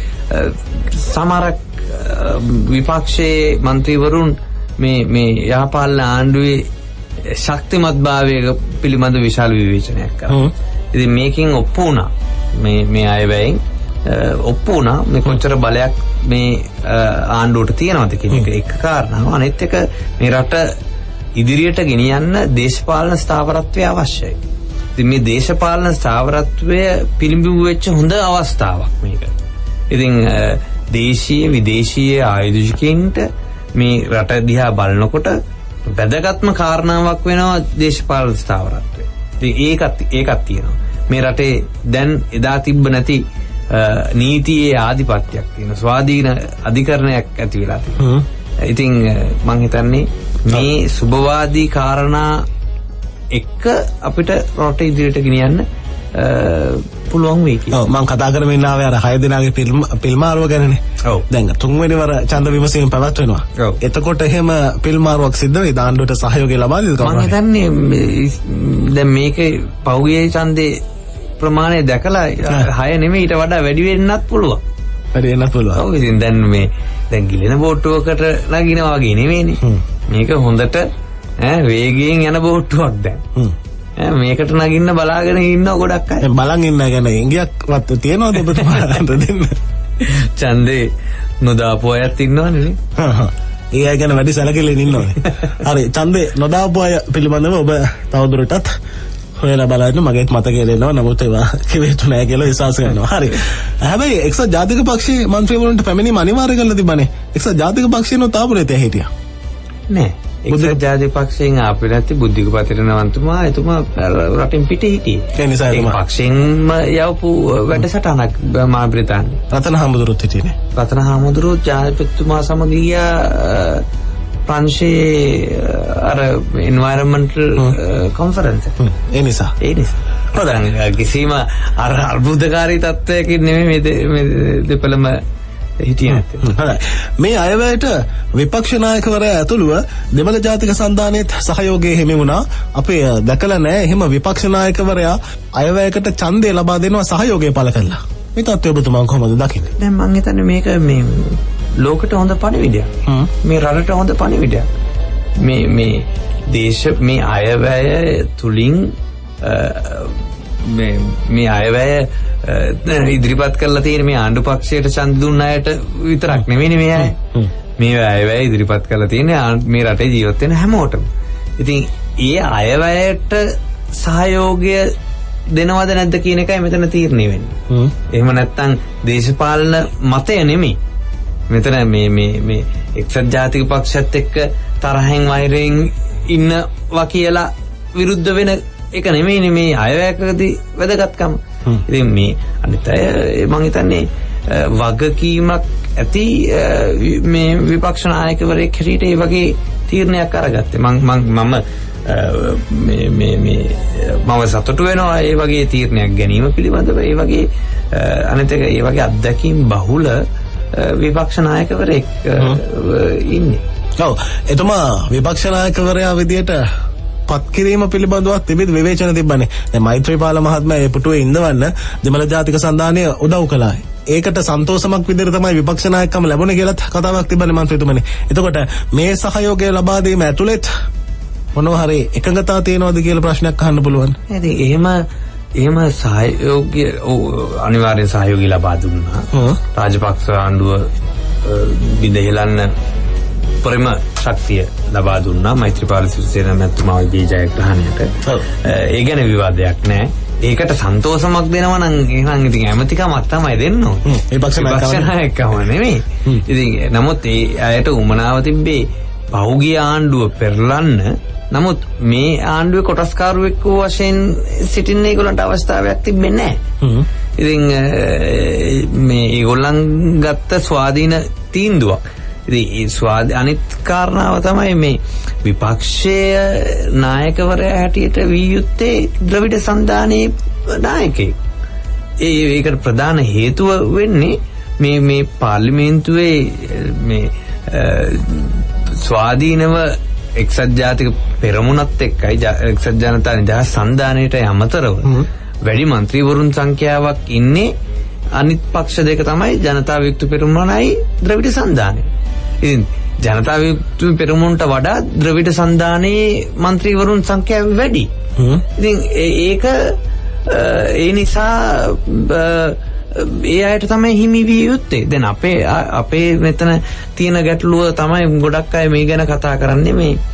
සමහරක් විපක්ෂයේ මන්ත්‍රීවරුන් මේ යහපාලන ආණ්ඩුවේ ශක්තිමත්භාවය පිළිබඳ විශාල විවේචනයක් කරනවා. ඉතින් මේකෙන් ඔප්පු වුණා. මේ අයවැයෙන් ඔප්පු වුණා මේ කොච්චර බලයක් මේ ආණ්ඩුවට තියෙනවද කියන එක කාරණාව. අනෙත් එක මේ රට ඉදිරියට ගෙනියන්න දේශපාලන ස්ථාවරත්වය අවශ්‍යයි. ඉතින් මේ දේශපාලන ස්ථාවරත්වය පිළිඹු වෙච්ච හොඳ අවස්ථාවක් මේක. ඉතින් දේශීය විදේශීය ආයුධිකයින්ට මේ රට දිහා බලනකොට වැදගත්ම කාරණාවක් වෙනවා දේශපාලන ස්ථාවරත්වය. ඉතින් ඒකත් තියෙනවා. මේ රටේ දැන් එදා තිබ්බ නැති නීතියේ ආධිපත්‍යයක් තියෙන ස්වාධීන අධිකරණයක් ඇති වෙලා තියෙනවා. ඉතින් මම හිතන්නේ මේ සුබවාදී කාරණා එක්ක අපිට රට ඉදිරියට ගෙනියන්න පුළුවන් වෙයි කියලා.
ඔව් මම කතා කරමින් ආවේ අර 6 දෙනාගේ පිල්මාරුව ගැනනේ. ඔව්. දැන් 3 වෙනි වර ඡන්ද විමසීම පැවැත්වෙනවා. ඔව්. එතකොට එහෙම පිල්මාරුවක් සිද්ධ වෙයි ආණ්ඩුවට සහයෝගය ලබා දෙද කවුරුහරි?
මම හිතන්නේ දැන් මේකේ පහුගිය ඡන්දේ ප්‍රමාණය දැකලා 6 නෙමෙයි ඊට වඩා වැඩි වෙන්නත් පුළුවන්.
වැඩි වෙන්නත් පුළුවන්.
ඔව් ඉතින් දැන් ගිලෙන බෝට්ටුවකට නගිනවා වගේ නෙමෙයිනේ. මේක හොඳට වේගයෙන් යන බෝට්ටුවක් දැන්. මේකට නගින්න බලාගෙන ඉන්න ගොඩක් අය.
බලන් ඉන්න ගැන ඉංගියක්වත් තියනවද ඔබතුමාට දෙන්න?
ඡන්දේ නොදාපු අයත් ඉන්නවනේ නේ.
ඒ අය ගැන වැඩි සැලකිල්ලෙන් ඉන්නවනේ. හරි ඡන්දේ නොදාපු අය පිළිබඳව ඔබ තවදුරටත් හොයලා බලන්න මගේත් මතකයේ දෙනවා. නමුත් ඒවා කිවෙතු නැහැ කියලා විශ්වාස කරනවා. හරි. හැබැයි එක්සත් ජාතික පක්ෂයේ මන්ත්‍රීවරුන්ට පැමිණීම අනිවාර්ය කරලා තිබ්බනේ. එක්සත් ජාතික පක්ෂයනෝ තාපුරේතේ හිටියා.
නෑ. එක්සත් ජාතික පක්ෂයෙන් ආපු නැති බුද්ධික පතිරණවන්තුමා එතුමා රටින් පිටේ හිටියේ. ඒ නිසා එතුමා පක්ෂයෙන්ම යවපු වැඩසටහනක් මහා බ්‍රිතාන්‍යයේ. රතන හාමුදුරුවෝත් හිටියේ නේ. රතන හාමුදුරුවෝ ජාතිකතුමා සමග ගියා ප්‍රංශයේ අර එන්වයරන්මන්ටල් කොන්ෆරන්ස් එක. ඒ නිසා. හොඳයි. කිසිම අර අර්බුදකාරී තත්ත්වයකින් නෙමෙයි මේ දෙපළම හිටියේ නැත්තේ.
හොඳයි. මේ අයවැයට විපක්ෂ නායකවරයා ඇතුළුව දෙමළ ජාතික සන්ධානයේත් සහයෝගය හිමි වුණා. අපි දැකලා නැහැ එහෙම විපක්ෂ නායකවරයා අයවැයකට ඡන්දය ලබා දෙනවා සහයෝගය පළ කළා. මේ තත්ත්වය ඔබතුමා කොහොමද දකින්නේ?
දැන් මම හිතන්නේ මේක මේ ලෝකෙට හොඳ පණිවිඩයක්. මේ රටට හොඳ පණිවිඩයක්. මේ අයවැය තුලින් මේ අයවැය ඉදිරිපත් කරලා තියෙන මේ ආණ්ඩු පක්ෂයට ඡන්ද දුන්න අයට විතරක් නෙවෙයි මේ අය. මේ අයවැය ඉදිරිපත් කරලා තියෙන මේ රටේ ජීවත් වෙන හැමෝටම. ඉතින් ඒ අයවැයට සහයෝගය දෙනවද නැද්ද කියන එකයි මෙතන තීරණය වෙන්නේ. එහෙම නැත්නම් දේශපාලන මතය නෙමෙයි. මෙතන මේ එක්සත් ජාතික පක්ෂත් එක්ක තරහෙන් වෛරයෙන් ඉන්නවා කියලා විරුද්ධ වෙන එක නෙමෙයිනේ මේ අයවැයකදී වැදගත්කම. ඉතින් මේ අනිත් අය මම හිතන්නේ වගකීමක් ඇති මේ විපක්ෂ නායකවරයෙක් හැටියට ඒ වගේ තීරණයක් අරගත්තේ. මම සතුටු වෙනවා ඒ වගේ තීරණයක් ගැනීම පිළිබඳව. ඒ වගේ අනිත් එක ඒ වගේ අත්දැකීම් බහුල විපක්ෂ නායකවරයෙක් ඉන්නේ.
ඔව් එතුමා විපක්ෂ නායකවරයා විදියට පත් කිරීම පිළිබඳව තිබෙද විවේචන තිබ්බනේ. දැන් මෛත්‍රීපාල මහත්මයා ඒ පුටුවේ ඉඳවන්න දෙමළ ජාතික සන්ධානය උදව් කළා. ඒකට සන්තෝෂමක් විදිහට තමයි විපක්ෂ නායකකම ලැබුණේ කියලාත් කතාවක් තිබ්බනේ මන්ත්‍රීතුමනි. එතකොට මේ සහයෝගය ලබා දීම ඇතුළත් මොනවා හරි එකඟතාව තියෙනවද කියලා ප්‍රශ්නයක් අහන්න පුළුවන්.
ඉතින් එහෙම සහයෝගය අනිවාර්යෙන් සහයෝගය ලබා දුන්නා. රාජපක්ෂ ආණ්ඩුව බිඳහෙලන්න පරිම ශක්තිය ලබා දුන්නා මෛත්‍රීපාල සිරිසේන මැතිතුමාගේ ජයග්‍රහණයට. ඒ ගැන විවාදයක් නැහැ. ඒකට සන්තෝෂමක් දෙනවා නම් එහෙනම් ඉතින් ඇමතිකමක් තමයි දෙන්න ඕනේ. විපක්ෂ නායකකම නෙමෙයි. ඉතින් නමුත් ඒ අයට උමනාව තිබ්බේ පහුගිය ආණ්ඩුව පෙරලන්න. නමුත් මේ ආණ්ඩුවේ කොටස්කාරුවෙක් වශයෙන් සිටින්න ඒගොල්ලන්ට අවස්ථාවක් තිබෙන්නේ නැහැ. ඉතින් මේ ඒගොල්ලන් ගත්ත ස්වාධීන තීන්දුවක්. ඉතින් අනිත් කාරණාව තමයි මේ විපක්ෂයේ නායකවරයා හැටියට වී යුත්තේ ද්‍රවිඩ සන්ධානයේ නායකයෙක්. ඒකට ප්‍රධාන හේතුව වෙන්නේ මේ පාර්ලිමේන්තුවේ මේ ස්වාධීනව එක්සත් ජාතික පෙරමුණත් එක්කයි එක්සත් ජනතා නිදහස් සන්ධානයට අමතරව වැඩි මන්ත්‍රීවරුන් සංඛ්‍යාවක් ඉන්නේ අනිත් පක්ෂ දෙක තමයි ජනතා විමුක්ති පෙරමුණයි ද්‍රවිඩ සන්ධානය. ඉතින් ජනතා විමුක්ති පෙරමුණට වඩා ද්‍රවිඩ සන්ධානයේ මන්ත්‍රීවරුන් සංඛ්‍යාව වැඩි. ඉතින් ඒක ඒ නිසා ඒ අයට තමයි හිමි විය යුත්තේ. දැන් අපේ මෙතන තියෙන ගැටලුව තමයි ගොඩක් අය මේ ගැන කතා කරන්නේ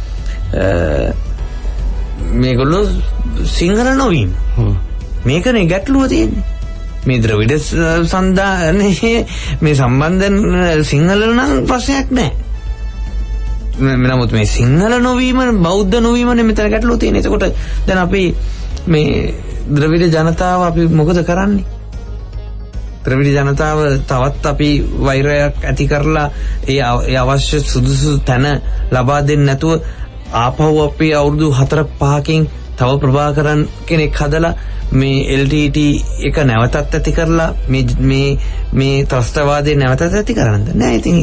මේගොල්ලෝ සිංහල නොවීම. මේකනේ ගැටලුව තියෙන්නේ. මේ ද්‍රවිඩ සන්ධානයේ මේ සම්බන්ධ සිංහල නම් ප්‍රශ්නයක් නැහැ. නමුත් මේ සිංහල නොවීම බෞද්ධ නොවීමනේ මෙතන ගැටලුව තියෙන්නේ. එතකොට දැන් අපි මේ ද්‍රවිඩ ජනතාව අපි මොකද කරන්නේ? ද්‍රවිඩ ජනතාව තවත් අපි වෛරයක් ඇති කරලා ඒ අවශ්‍ය සුදුසු තැන ලබා දෙන්නේ නැතුව ආපහු අපි අවුරුදු 4-5කින් තව ප්‍රභාකරන් කෙනෙක් හදලා මේ LTT එක නැවතත් ඇති කරලා මේ ත්‍රස්තවාදේ නැවතත් ඇති කරන්නද නෑ. ඉතින්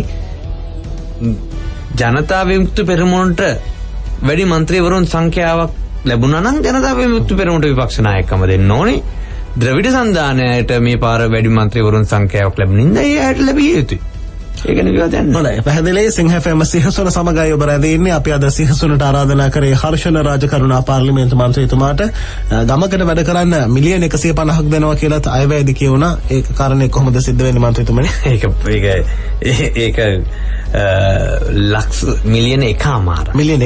ජනතා විමුක්ති පෙරමුණට වැඩි මන්ත්‍රීවරුන් සංඛ්‍යාවක් ලැබුණා නම් ජනතා විමුක්ති පෙරමුණට විපක්ෂ නායකකම දෙන්න ඕනේ. ද්‍රවිඩ සන්ධානයට මේ පාර වැඩි මන්ත්‍රීවරුන් සංඛ්‍යාවක් ලැබුණින්ද ඒයට ලැබිය යුතුයි. ඒකනේ විවාදයක් නෑ.
හොඳයි. පැහැදිලි සිංහ FM සිහසුන සමගයි ඔබ රැඳී ඉන්නේ. අපි අද සිහසුනට ආරාධනා කරේ හර්ෂණ රාජකරුණා පාර්ලිමේන්තු මන්ත්‍රීතුමාට ගමකට වැඩ කරන්න මිලියන 150ක් දෙනවා කියලාත් අයවැයදී කියුණා. ඒක කාරණේ කොහොමද සිද්ධ වෙන්නේ මන්ත්‍රීතුමනි?
ඒක ලක්ෂ මිලියන 1.5
මිලියන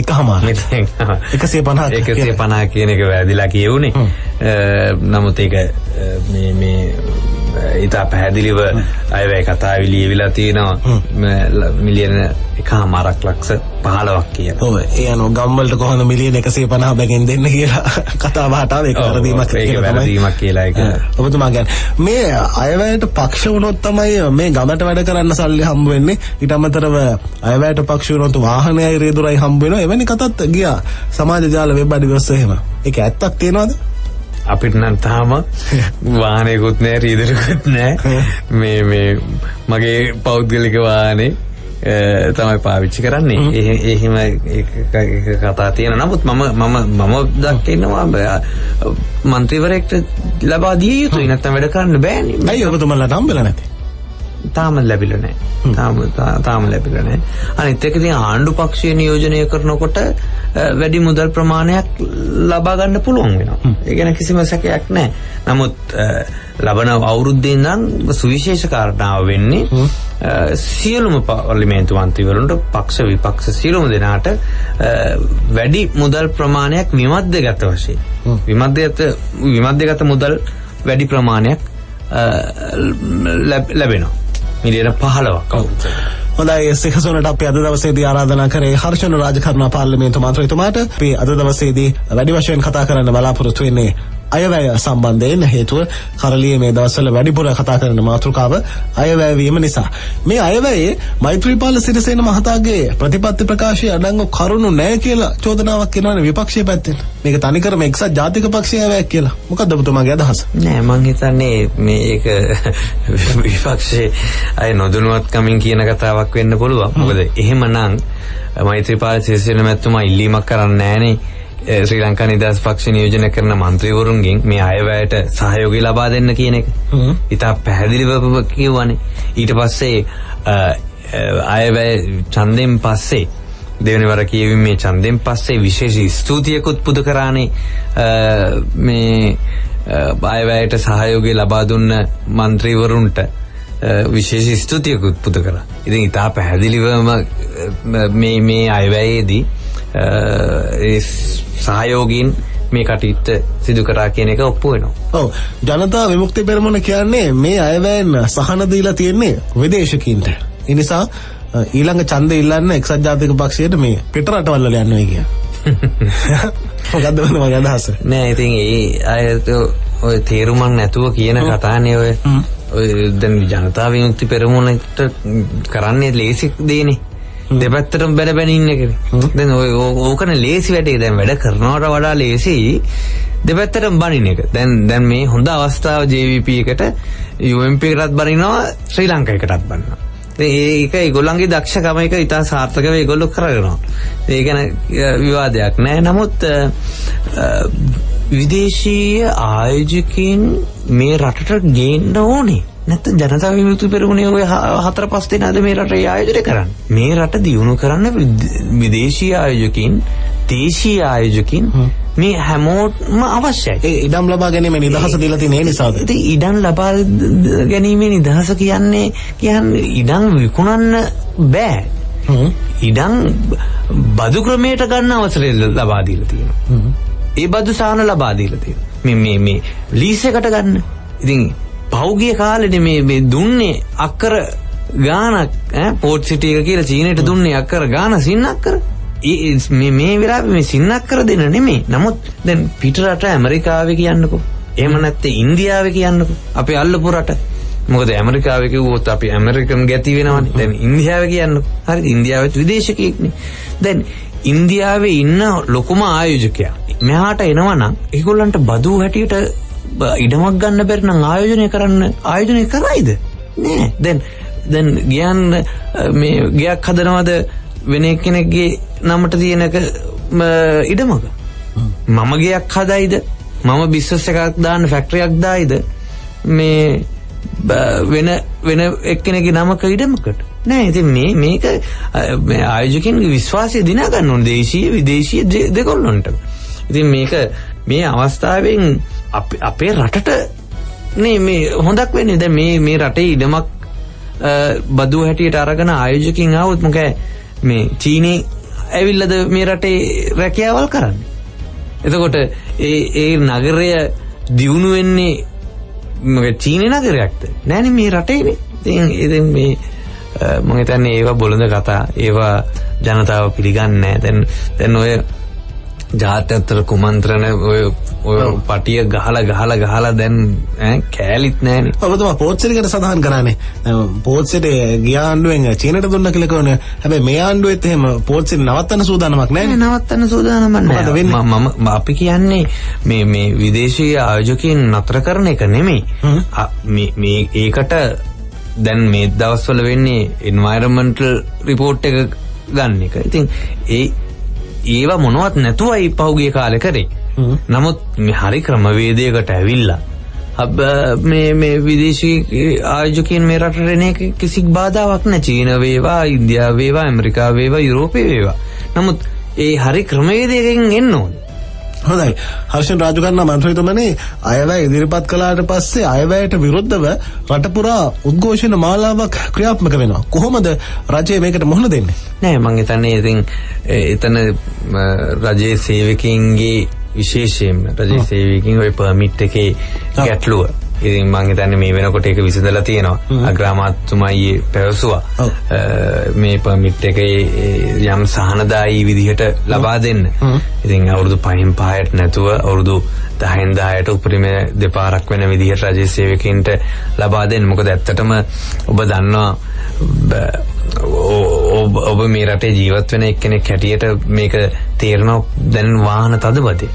150
කියන එක වැරදිලා කියුනේ. නමුත් ඒක මේ ඉතා පැහැදිලිව අයවැය කතාවේ ලියවිලා තියෙනවා මිලියන 1.5 ලක්ෂ 15ක් කියලා.
ඔව් ඒ අනුව ගම්වලට කොහොමද මිලියන 150 බැගින් දෙන්න කියලා කතාවට ආවේ. ඒක වැරදීමක් කියලා ඒක. ඔබතුමා කියන්නේ මේ අයවැයට පක්ෂ වුණොත් තමයි මේ ගමට වැඩ කරන්න සල්ලි හම්බ වෙන්නේ. ඊට අමතරව අයවැයට පක්ෂ වුණොත් වාහනයයි රේදුරයි හම්බ වෙනවා. එවැනි කතාත් ගියා සමාජ ජාල වෙබ් අඩවිවල එහෙම. ඒක ඇත්තක් තියෙනවද?
අපිට නම් තාම වාහනයකුත් නැහැ රීදරකුත් නැහැ. මේ මගේ පෞද්ගලික වාහනේ තමයි පාවිච්චි කරන්නේ. එහෙම එක කතා තියෙන. නමුත් මම දකිනවා මන්ත්‍රීවරයෙක්ට ලබා දිය යුතුයි. නැත්නම් වැඩ කරන්න බෑනේ.
ඇයි ඔබතුමන්ලා හම්බෙලා නැති?
තාම ලැබිලා නැහැ. තාම ලැබිලා නැහැ. අනිත් එක ඉතින් ආණ්ඩු පක්ෂය නියෝජනය කරනකොට වැඩි මුදල් ප්‍රමාණයක් ලබා ගන්න පුළුවන් වෙනවා. ඒ ගැන කිසිම සැකයක් නැහැ. නමුත් ලබන අවුරුද්දේ ඉඳන් සුවිශේෂ කාරණාව වෙන්නේ සියලුම පාර්ලිමේන්තු මන්ත්‍රීවරුන්ට පක්ෂ විපක්ෂ සියලුම දෙනාට වැඩි මුදල් ප්‍රමාණයක් විමධ්‍යගත වශයෙන් විමධ්‍යගත මුදල් වැඩි ප්‍රමාණයක් ලැබෙනවා. මිලියන 15ක්.
හොඳයි සිහසොනට අපි අද දවසේදී ආරාධනා කරේ හර්ෂණ රාජකරුණා පාර්ලිමේන්තු මන්ත්‍රීතුමාට. අපි අද දවසේදී වැඩි වශයෙන් කතා කරන්න බලාපොරොත්තු වෙන්නේ අයවැය සම්බන්ධයෙන්. හේතුව කරලියේ මේ දවස්වල වැඩිපුර කතා කරන මාතෘකාව අයවැය වීම නිසා. මේ අයවැයේ මෛත්‍රීපාල සිරිසේන මහතාගේ ප්‍රතිපත්ති ප්‍රකාශය අඩංගු කරුණු නැහැ කියලා චෝදනාවක් කරනවානේ විපක්ෂයේ පැත්තෙන්. මේක තනිකරම එක්සත් ජාතික පක්ෂයේ අයවැයක් කියලා. මොකද්ද ඔබතුමාගේ අදහස?
නෑ මං හිතන්නේ මේක විපක්ෂයේ අය නොදැනුවත්කමින් කියන කතාවක් වෙන්න පුළුවන්. මොකද එහෙමනම් මෛත්‍රීපාල සිරිසේන මැතිතුමා ඉල්ලීමක් කරන්නේ නැහනේ. ශ්‍රී ලංකා නිදහස් පක්ෂ නියෝජනය කරන මන්ත්‍රීවරුන්ගෙන් මේ අයවැයට සහයෝගය ලබා දෙන්න කියන එක. ඉතා පැහැදිලිව කියවනේ. ඊට පස්සේ අයවැය ඡන්දෙන් පස්සේ දෙවෙනි වර කියවීමේ ඡන්දෙන් පස්සේ විශේෂ ස්තුතියකුත් පුද කරානේ මේ අයවැයට සහයෝගය ලබා දුන්න මන්ත්‍රීවරුන්ට විශේෂ ස්තුතියකුත් පුද කරා. ඉතින් ඉතා පැහැදිලිවම මේ අයවැයේදී සහයෝගීන් මේ කටයුත්ත සිදු කරා කියන එක ඔප්පු වෙනවා.
ඔව් ජනතා විමුක්ති පෙරමුණ කියන්නේ මේ අයවැයෙන් සහන දීලා තියෙන්නේ විදේශිකයින්ට. ඒ නිසා ඊළඟ ඡන්දය ඉල්ලන්න එක්සත් ජාතික පක්ෂයට මේ පිට රටවල් වල යන්න වෙයි කියන. මොකද්ද මගේ අදහස?
නෑ ඉතින් ඒ අයත් ඔය තේරුමක් නැතුව කියන කතානේ ඔය දැන් ජනතා විමුක්ති පෙරමුණට කරන්නේ ලේසි දෙන්නේ. දෙපැත්තටම බැන ඉන්න එකනේ. දැන් ඕකනේ ලේසි වැඩේ. දැන් වැඩ කරනවට වඩා ලේසි දෙපැත්තටම බනින්න එක. දැන් මේ හොඳ අවස්ථාව JVP එකට UMP එකටත් බනිනවා ශ්‍රී ලංකා එකටත් බනිනවා. ඒක ඒගොල්ලන්ගේ දක්ෂකම එක ඉතා සාර්ථකව ඒගොල්ලෝ කරගෙනවා. ඒක ගැන විවාදයක් නෑ. නමුත් විදේශීය ආයෝජකයන් මේ රටට ගේන්න ඕනේ. නැත්නම් ජනතා විමුක්ති පෙරමුණේ ඔය 4-5 දෙනාද මේ රට ආයෝජනය කරන්නේ. මේ රට දියුණු කරන්න විදේශීය ආයෝජකයන්, දේශීය ආයෝජකයන් මේ හැමෝටම අවශ්‍යයි. ඒ ඉඩම් ලබා ගැනීම නිදහස දීලා තියෙන ඒ නිසාද? ඉතින් ඉඩම් ලබා ගැනීමේ නිදහස කියන්නේ ඉඩම් විකුණන්න බෑ. ඉඩම් බදු ක්‍රමයට ගන්න අවසරය ලබා දීලා තියෙනවා. ඒ බදු සාහන ලබා දීලා තියෙනවා. මේ ලීස් එකට ගන්න. ඉතින් පෞගිය කාලෙනේ මේ දුන්නේ අක්කර ගානක් පෝට් සිටි එක කියලා චීනෙට දුන්නේ අක්කර ගාන සින්නක්කර. මේ වෙලාවේ මේ සින්නක්කර දෙන්න නෙමෙයි. නමුත් දැන් පිටරට ඇමරිකාවේ කියන්නකෝ. එහෙම නැත්නම් ඉන්දියාවේ කියන්නකෝ. අපේ අල්ලපු රට. මොකද ඇමරිකාවේ කිව්වොත් අපි ඇමරිකන් ගැති වෙනවනේ. දැන් ඉන්දියාවේ කියන්නකෝ. හරි ඉන්දියාවෙත් විදේශිකයෙක්නේ. දැන් ඉන්දියාවේ ඉන්න ලොකුම ආයෝජකයා මෙහාට එනවනම් ඒගොල්ලන්ට බදු හැටියට ඉඩමක් ගන්න බැරි නම් ආයෝජනය කරයිද? නෑ. දැන් ගියන් මේ ගයක් හදනවද වෙන කෙනෙක්ගේ නමට තියෙනක ඉඩමක? මම ගයක් හදයිද? මම බිස්නස් එකක් දාන්න ෆැක්ටරියක් දායිද? මේ වෙන එක්කෙනෙක්ගේ නමක ඉඩමකට? නෑ. ඉතින් මේක මේ ආයෝජකයන්ගේ විශ්වාසය දිනා ගන්න ඕනේ දේශීය විදේශීය දෙකොල්ලන්ට. ඉතින් මේ අවස්ථාවෙන් අපේ රටට මේ හොඳක් වෙන්නේ. දැන් මේ රටේ ඉඩමක් බදු හැටියට අරගෙන ආයෝජකයන් ආවොත් මොකද මේ චීනේ ඇවිල්ලාද මේ රටේ රැකියාවල් කරන්නේ? එතකොට ඒ නගරය දියුණු වෙන්නේ මොකද චීනේ නගරයක්ද? නෑනේ මේ රටේනේ. ඉතින් මේ මම හිතන්නේ ඒවා බොළඳ කතා. ඒවා ජනතාව පිළිගන්නේ නැහැ. දැන් ඔය ජාත්‍යන්තර කුමන්ත්‍රණ ඔය පටිය ගහලා දැන් කෑලිත් නැහනේ.
ඔබතුමා පෝට්සිටි ගැන සඳහන් කරානේ. පෝට්සිටි ගිය ආණ්ඩුවෙන් චීනට දුන්න කියලා කවනේ. හැබැයි මේ ආණ්ඩුවෙත් එහෙම පෝට්සිටි නවත්තන්න සූදානමක් නැහැනේ.
නවත්තන්න සූදානමක් නැහැ. මම අපි කියන්නේ මේ විදේශීය ආයෝජකයන් නතර කරන එක නෙමෙයි. මේ ඒකට දැන් මේ දවස්වල වෙන්නේ එන්වයරන්මන්ටල් රිපෝට් එක ගන්න එක. ඉතින් ඒවා මොනවත් නැතුවයි පහුගිය කාලේ කරේ. නමුත් මේ හරි ක්‍රමවේදයකට ඇවිල්ලා මේ විදේශී ආයෝජකයන් මේ රටට එන එක කිසි බාධාවක් නැහැ. චීන වේවා, ඉන්දියාව වේවා, ඇමරිකාව වේවා, යුරෝපේ වේවා. නමුත් ඒ හරි ක්‍රමවේදයකින් එන්න ඕනේ.
හොඳයි. හර්ෂන් රාජකරුණා මන්ත්‍රීතුමනි අයවැය ඉදිරිපත් කළාට පස්සේ අයවැයට විරුද්ධව රට පුරා උද්ඝෝෂණ මාලාවක් ක්‍රියාත්මක වෙනවා. කොහොමද රජය මේකට මුහුණ දෙන්නේ?
නෑ මං හිතන්නේ ඉතින් එතන රජයේ සේවකයින්ගේ විශේෂයෙන්ම රජයේ සේවකයින් ඔය පර්මිට් එකේ ගැටලුව. ඉතින් මම හිතන්නේ මේ වෙනකොට ඒක විසඳලා තියෙනවා. අග්‍රාමාත්‍යතුමා ඊයේ පැවසුවා. මේ පර්මිට් එක යම් සහනදායී විදිහට ලබා දෙන්න. ඉතින් අවුරුදු 5න් 5ට නැතුව අවුරුදු 10න් 10ට උපරිම දෙපාරක් වෙන විදිහට රජයේ සේවකයින්ට ලබා දෙන්න. මොකද ඇත්තටම ඔබ දන්නවා ඔබ මේ රටේ ජීවත් වෙන එක්කෙනෙක් හැටියට මේක තේරෙනවා දැන් වාහන තදබදේ.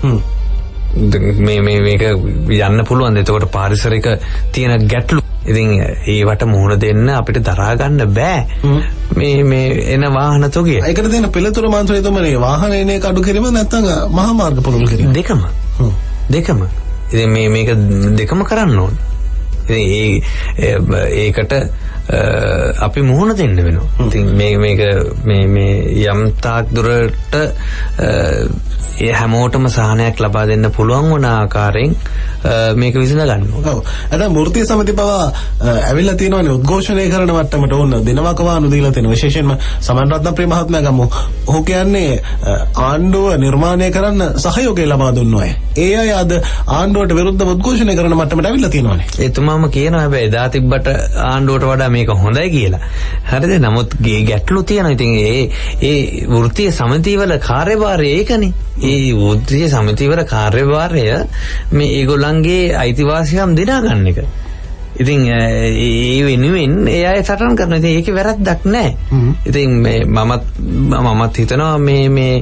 මේක යන්න පුළුවන්. එතකොට පාරිසරික තියෙන ගැටලු ඉතින් ඒවට මුහුණ දෙන්න අපිට දරා ගන්න බෑ. මේ එන වාහන තොගය.
ඒකට දෙන පිළිතුරු මන්ත්‍රීතුමනි වාහන එන එක අඩු කිරීම නැත්නම් මහා මාර්ග පුළුල් කිරීම.
දෙකම. ඉතින් මේක දෙකම කරන්න ඕන. ඉතින් ඒකට අපි මුහුණ දෙන්න වෙනවා. ඉතින් මේක මේ යම් තාක් දුරට ඒ හැමෝටම සහනයක් ලබා දෙන්න පුළුවන් වන ආකාරයෙන් මේක විසඳ ගන්න ඕන.
ඔව්. අද මූර්ති සමිති පවා ඇවිල්ලා තියෙනවානේ උද්ඝෝෂණය කරන මට්ටමට ඕන දිනවක වාහන දීලා තියෙනවා. විශේෂයෙන්ම සමන් රත්නප්‍රිය මහත්මයා ගමු. ඔහු කියන්නේ ආණ්ඩුව නිර්මාණය කරන්න සහයෝගය ලබා දුන්නා. ඒ අය අද ආණ්ඩුවට විරුද්ධව උද්ඝෝෂණය කරන මට්ටමට ඇවිල්ලා තියෙනවානේ.
එතුමාම කියනවා හැබැයි එදා තිබ්බට ආණ්ඩුවට වඩා මේක හොඳයි කියලා. හරිද? නමුත් ගැටලු තියෙනවා. ඉතින් ඒ වෘත්තීය සමිතිවල කාර්යභාරය ඒකනේ. ඒ වෘත්තීය සමිතිවල කාර්යභාරය මේ ඒගොල්ලන්ගේ අයිතිවාසිකම් දිනා ගන්න එක. ඉතින් ඒ වෙනුවෙන් ඒ අය සටන් කරනවා. ඉතින් ඒකේ වැරද්දක් නැහැ. ඉතින් මමත් හිතනවා මේ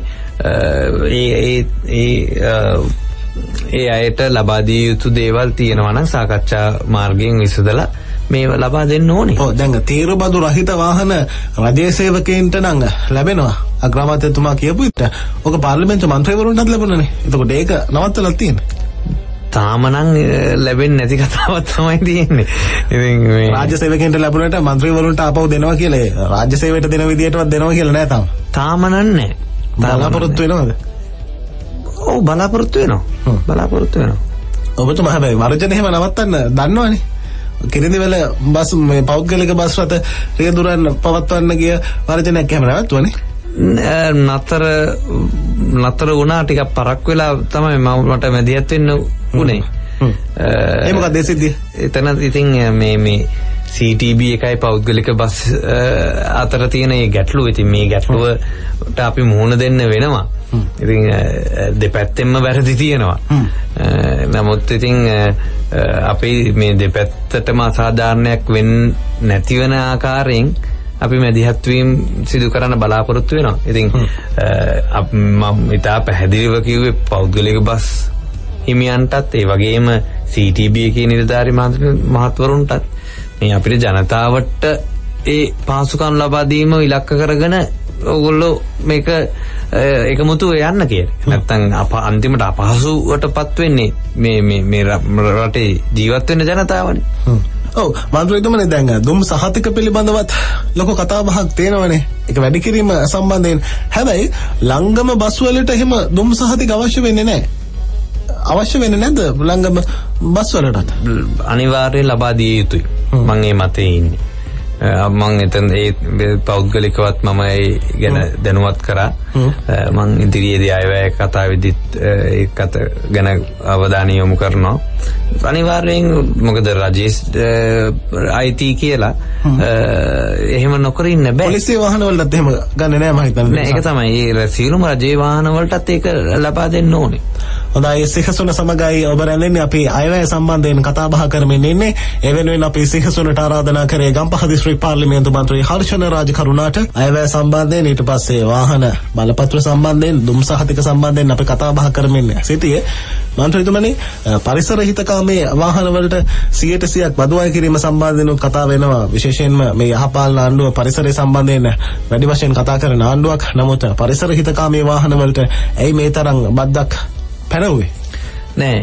ඒ අයට ලබා දිය යුතු දේවල් තියෙනවා නම් සාකච්ඡා මාර්ගයෙන් විසඳලා මේව ලබා දෙන්න ඕනේ.
ඔව් දැන් තීරබදු රහිත වාහන රජයේ සේවකයන්ට නම් ලැබෙනවා. අග්‍රාමාත්‍යතුමා කියපු විදිහට. ඔක පාර්ලිමේන්තු මන්ත්‍රීවරුන්ටත් ලැබුණානේ. එතකොට ඒක නවත්තලා තියෙන්නේ.
තාම නම් ලැබෙන්නේ නැති කතාවක් තමයි තියෙන්නේ. ඉතින් මේ
රාජ්‍ය සේවකයන්ට ලැබුණාට මන්ත්‍රීවරුන්ට ආපහු දෙනවා කියලා රාජ්‍ය සේවයට දෙන විදිහටවත් දෙනවා කියලා නෑ තාම.
තාම නෑ.
බලාපොරොත්තු වෙනවද?
ඔව් බලාපොරොත්තු වෙනවා.
ඔබතුමා හැබැයි වර්ජන එහෙම නවත්තන්න දන්නවනේ. කිරිඳිවැල බස් මේ පෞද්ගලික බස් රථ රියදුරන් පවත්වන්න ගිය වර්ජනයක් එහෙම නැවතුනේ. නතර වුණා ටිකක් පරක් වෙලා තමයි මට මැදිහත් වෙන්න උනේ. ඒ මොකද සිද්ධිය?
එතන ඉතින් මේ CTB එකයි පෞද්ගලික බස් අතර තියෙන මේ ගැටලුව. ඉතින් මේ ගැටලුවට අපි මුහුණ දෙන්න වෙනවා. ඉතින් දෙපැත්තෙන්ම වැරදි තියෙනවා. නමුත් ඉතින් අපි මේ දෙපැත්තටම අසාධාරණයක් වෙන්නේ නැති වෙන ආකාරයෙන් අපි මැදිහත් වීම සිදු කරන්න බලාපොරොත්තු වෙනවා. ඉතින් මම ඉතා පැහැදිලිව කිව්වේ පෞද්ගලික බස් හිමියන්ටත් ඒ වගේම CTB එකේ නිලධාරි මහත්වරුන්ටත් මේ අපිට ජනතාවට ඒ පහසුකම් ලබා දීම ඉලක්ක කරගෙන ඕගොල්ලෝ මේක එකමුතු යන්න කියලා. නැත්තම් අන්තිමට අපහසුවටපත් වෙන්නේ මේ රටේ ජීවත් වෙන ජනතාවනේ.
ඔව් මන්ත්‍රීතුමනි දැන් දුම් සහතික පිළිබඳවත් ලොකු කතා බහක් තියෙනවනේ. ඒක වැඩි කිරීම සම්බන්ධයෙන්. හැබැයි ලංගම බස් වලට එහෙම දුම් සහතික අවශ්‍ය වෙන්නේ නැහැ. අවශ්‍ය වෙන්නේ නැද්ද ලංගම බස් වලට?
අනිවාර්යයෙන් ලබා දිය යුතුයි. මම මේ මතේ ඉන්නේ. මම එතන ඒ පෞද්ගලිකවත් මම ඒ ගැන දැනුවත් කරා. මම ඉදිරියේදී අයවැය කතා වෙද්දිත් ඒකට ගැන අවධානය යොමු කරනවා. අනිවාර්යෙන් මොකද රජයේ IT කියලා එහෙම නොකර ඉන්න බෑ.
පොලිසිය වාහන වලටත් එහෙම ගන්න නෑ මම හිතන්නේ.
නෑ ඒක තමයි. ඒ සියලුම රජයේ වාහන වලටත් ඒක ලබා දෙන්න ඕනේ.
හොඳයි සිහසුන සමගයි ඔබ රැඳෙන්නේ අපි අයවැය සම්බන්ධයෙන් කතා බහ කරමින් ඉන්නේ. ඒ වෙනුවෙන් අපි සිහසුනට ආරාධනා කරේ ගම්පහ දිස්ත්‍රික් පාර්ලිමේන්තු මන්ත්‍රී හර්ෂණ රාජකරුණාට අයවැය සම්බන්ධයෙන් ඊට පස්සේ වාහන බලපත්‍ර සම්බන්ධයෙන් දුම් සහතික සම්බන්ධයෙන් අපි කතා බහ කරමින් සිටියේ. මන්ත්‍රීතුමනි පරිසර හිතකාමී වාහන වලට 100% බදු අය කිරීම සම්බන්ධයෙන් කතා වෙනවා. විශේෂයෙන්ම මේ යහපාලන ආණ්ඩුව පරිසරය සම්බන්ධයෙන් වැඩි වශයෙන් කතා කරන ආණ්ඩුවක්. නමුත් පරිසර හිතකාමී වාහන වලට ඇයි මේ තරම් බද්දක් පැනවුවේ?
නෑ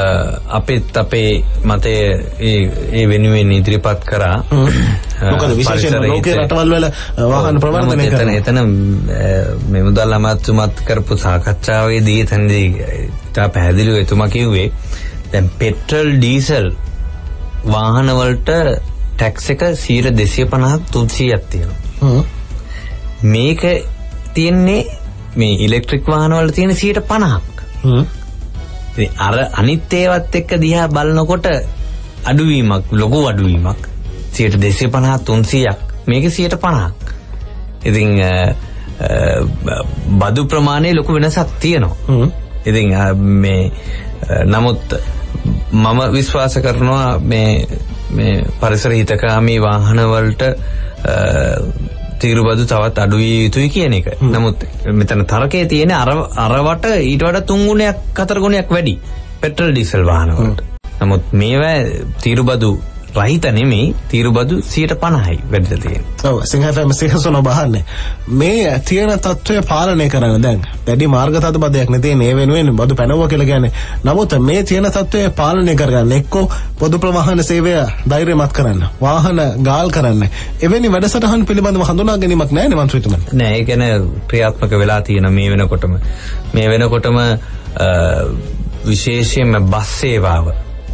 අපේ මතය ඒ වෙනුවෙන් ඉදිරිපත් කරා.
මොකද විශේෂයෙන්ම ලෝකේ රටවල් වල වාහන ප්‍රවර්ධනය කරන
එතන මේ මුදල් අමාත්‍යතුමත් කරපු සාකච්ඡාවේදී එතනදී තා පැහැදිලිව එතුමා කිව්වේ දැන් පෙට්‍රල් ඩීසල් වාහන වලට ටැක්ස් එක 250ක් 300ක් තියෙනවා. මේක තියෙන්නේ මේ ඉලෙක්ට්‍රික් වාහන වල තියෙන 50ක්. අර අනිත් ඒවත් එක්ක දිහා බලනකොට අඩුවීමක් ලොකු අඩුවීමක් 250-300ක් මේක 50%ක්. ඉතින් බදු ප්‍රමාණයේ ලොකු වෙනසක් තියෙනවා. ඉතින් මේ නමුත් මම විශ්වාස කරනවා මේ පරිසර හිතකාමී වාහන වලට තීරුබදු තවත් අඩු විය යුතුයි කියන එක. නමුත් මෙතන තරකයේ තියෙන අරවට ඊට වඩා 3 ගුණයක් 4 ගුණයක් වැඩි පෙට්‍රල් ඩීසල් වාහන වලට. නමුත් මේවා තීරුබදු රහිත නෙමෙයි තීරුබදු 50%යි වැඩිලා තියෙන්නේ.
ඔව් සිංහලම සිංහසොන බහන්නේ. මේ තියෙන තත්ත්වය පාලනය කරන්න දැන් වැඩි මාර්ග තදබදයක් නෙ තියෙන්නේ. ඒ වෙනුවෙන් බදු පැනවුවා කියලා කියන්නේ. නමුත් මේ තියෙන තත්ත්වය පාලනය කරගන්න එක්කෝ පොදු ප්‍රවාහන සේවය ධෛර්යමත් කරන්න. වාහන ගාල් කරන්න. එවැනි වැඩසටහන් පිළිබඳව හඳුනා ගැනීමක් නැහැ නේ මන්ත්‍රීතුමනි.
නෑ ඒ කියන්නේ ක්‍රියාත්මක වෙලා තියෙන මේ වෙනකොටම විශේෂයෙන්ම බස් සේවාව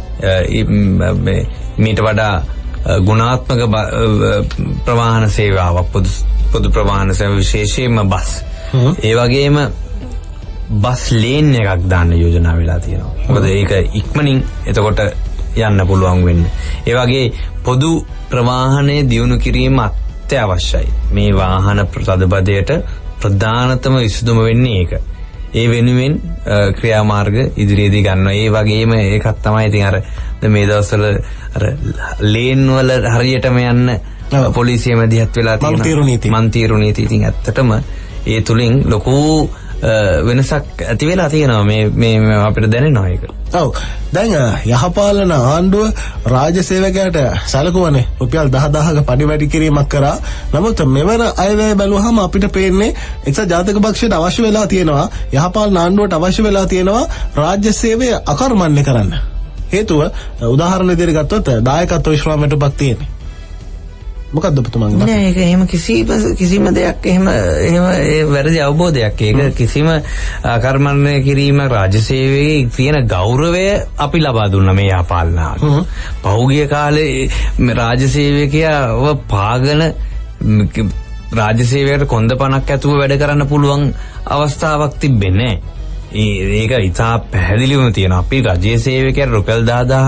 මීට වඩා ගුණාත්මක ප්‍රවාහන සේවාවක් පොදු ප්‍රවාහන සේවාව විශේෂයෙන්ම බස්. ඒ වගේම බස් ලේන් එකක් දාන්න යෝජනා වෙලා තියෙනවා. මොකද ඒක ඉක්මනින් එතකොට යන්න පුළුවන් වෙන්නේ. ඒ වගේ පොදු ප්‍රවාහනයේ දියුණු කිරීම අත්‍යවශ්‍යයි. මේ වාහන තදබදයට ප්‍රධානතම විසඳුම වෙන්නේ ඒක. ඒ වෙනුවෙන් ක්‍රියාමාර්ග ඉදිරියේදී ගන්නවා. ඒ වගේම ඒකක් තමයි ඉතින් අර මේ දවස්වල අර ලේන් වල හරියටම යන්න පොලිසිය මැදිහත් වෙලා තියෙනවා. මන්තිරු නීති. ඉතින් ඇත්තටම ඒ තුලින් ලොකු වෙනසක් ඇති වෙලා තියෙනවා මේ අපිට දැනෙනවා ඒක.
ඔව්. දැන් යහපාලන ආණ්ඩුව රාජ්‍ය සේවකයාට සැලකුවනේ රුපියල් 10000ක පඩි වැඩි කිරීමක් කරා. නමුත් මෙවර අයවැය බැලුවහම අපිට පේන්නේ එක්සත් ජාතික පක්ෂයට අවශ්‍ය වෙලා තියෙනවා යහපාලන ආණ්ඩුවට අවශ්‍ය වෙලා තියෙනවා රාජ්‍ය සේවය අකර්මණ්‍ය කරන්න. හේතුව උදාහරණ විදිහට ගත්තොත් දායකත්ව විශ්‍රාම වැටුපක් තියෙන්නේ. මොකක්ද ඔබතුමාගේ
නෑ ඒක එහෙම කිසිම දෙයක් එහෙම වැරදි අවබෝධයක්. ඒක කිසිම ආකර්මණය කිරීම රාජ්‍ය සේවයේ තියෙන ගෞරවය අපි ලබා දුන්නා මේ යහපාලනාට. පහුගිය කාලේ රාජ්‍ය සේවකයව පාගන රාජ්‍ය සේවයට කොන්දපණක් ඇතුව වැඩ කරන්න පුළුවන් අවස්ථාවක් තිබෙන්නේ නෑ. ඒක ඉතා පැහැදිලිවම තියෙනවා. අපි රාජ්‍ය සේවකයන්ට රුපියල්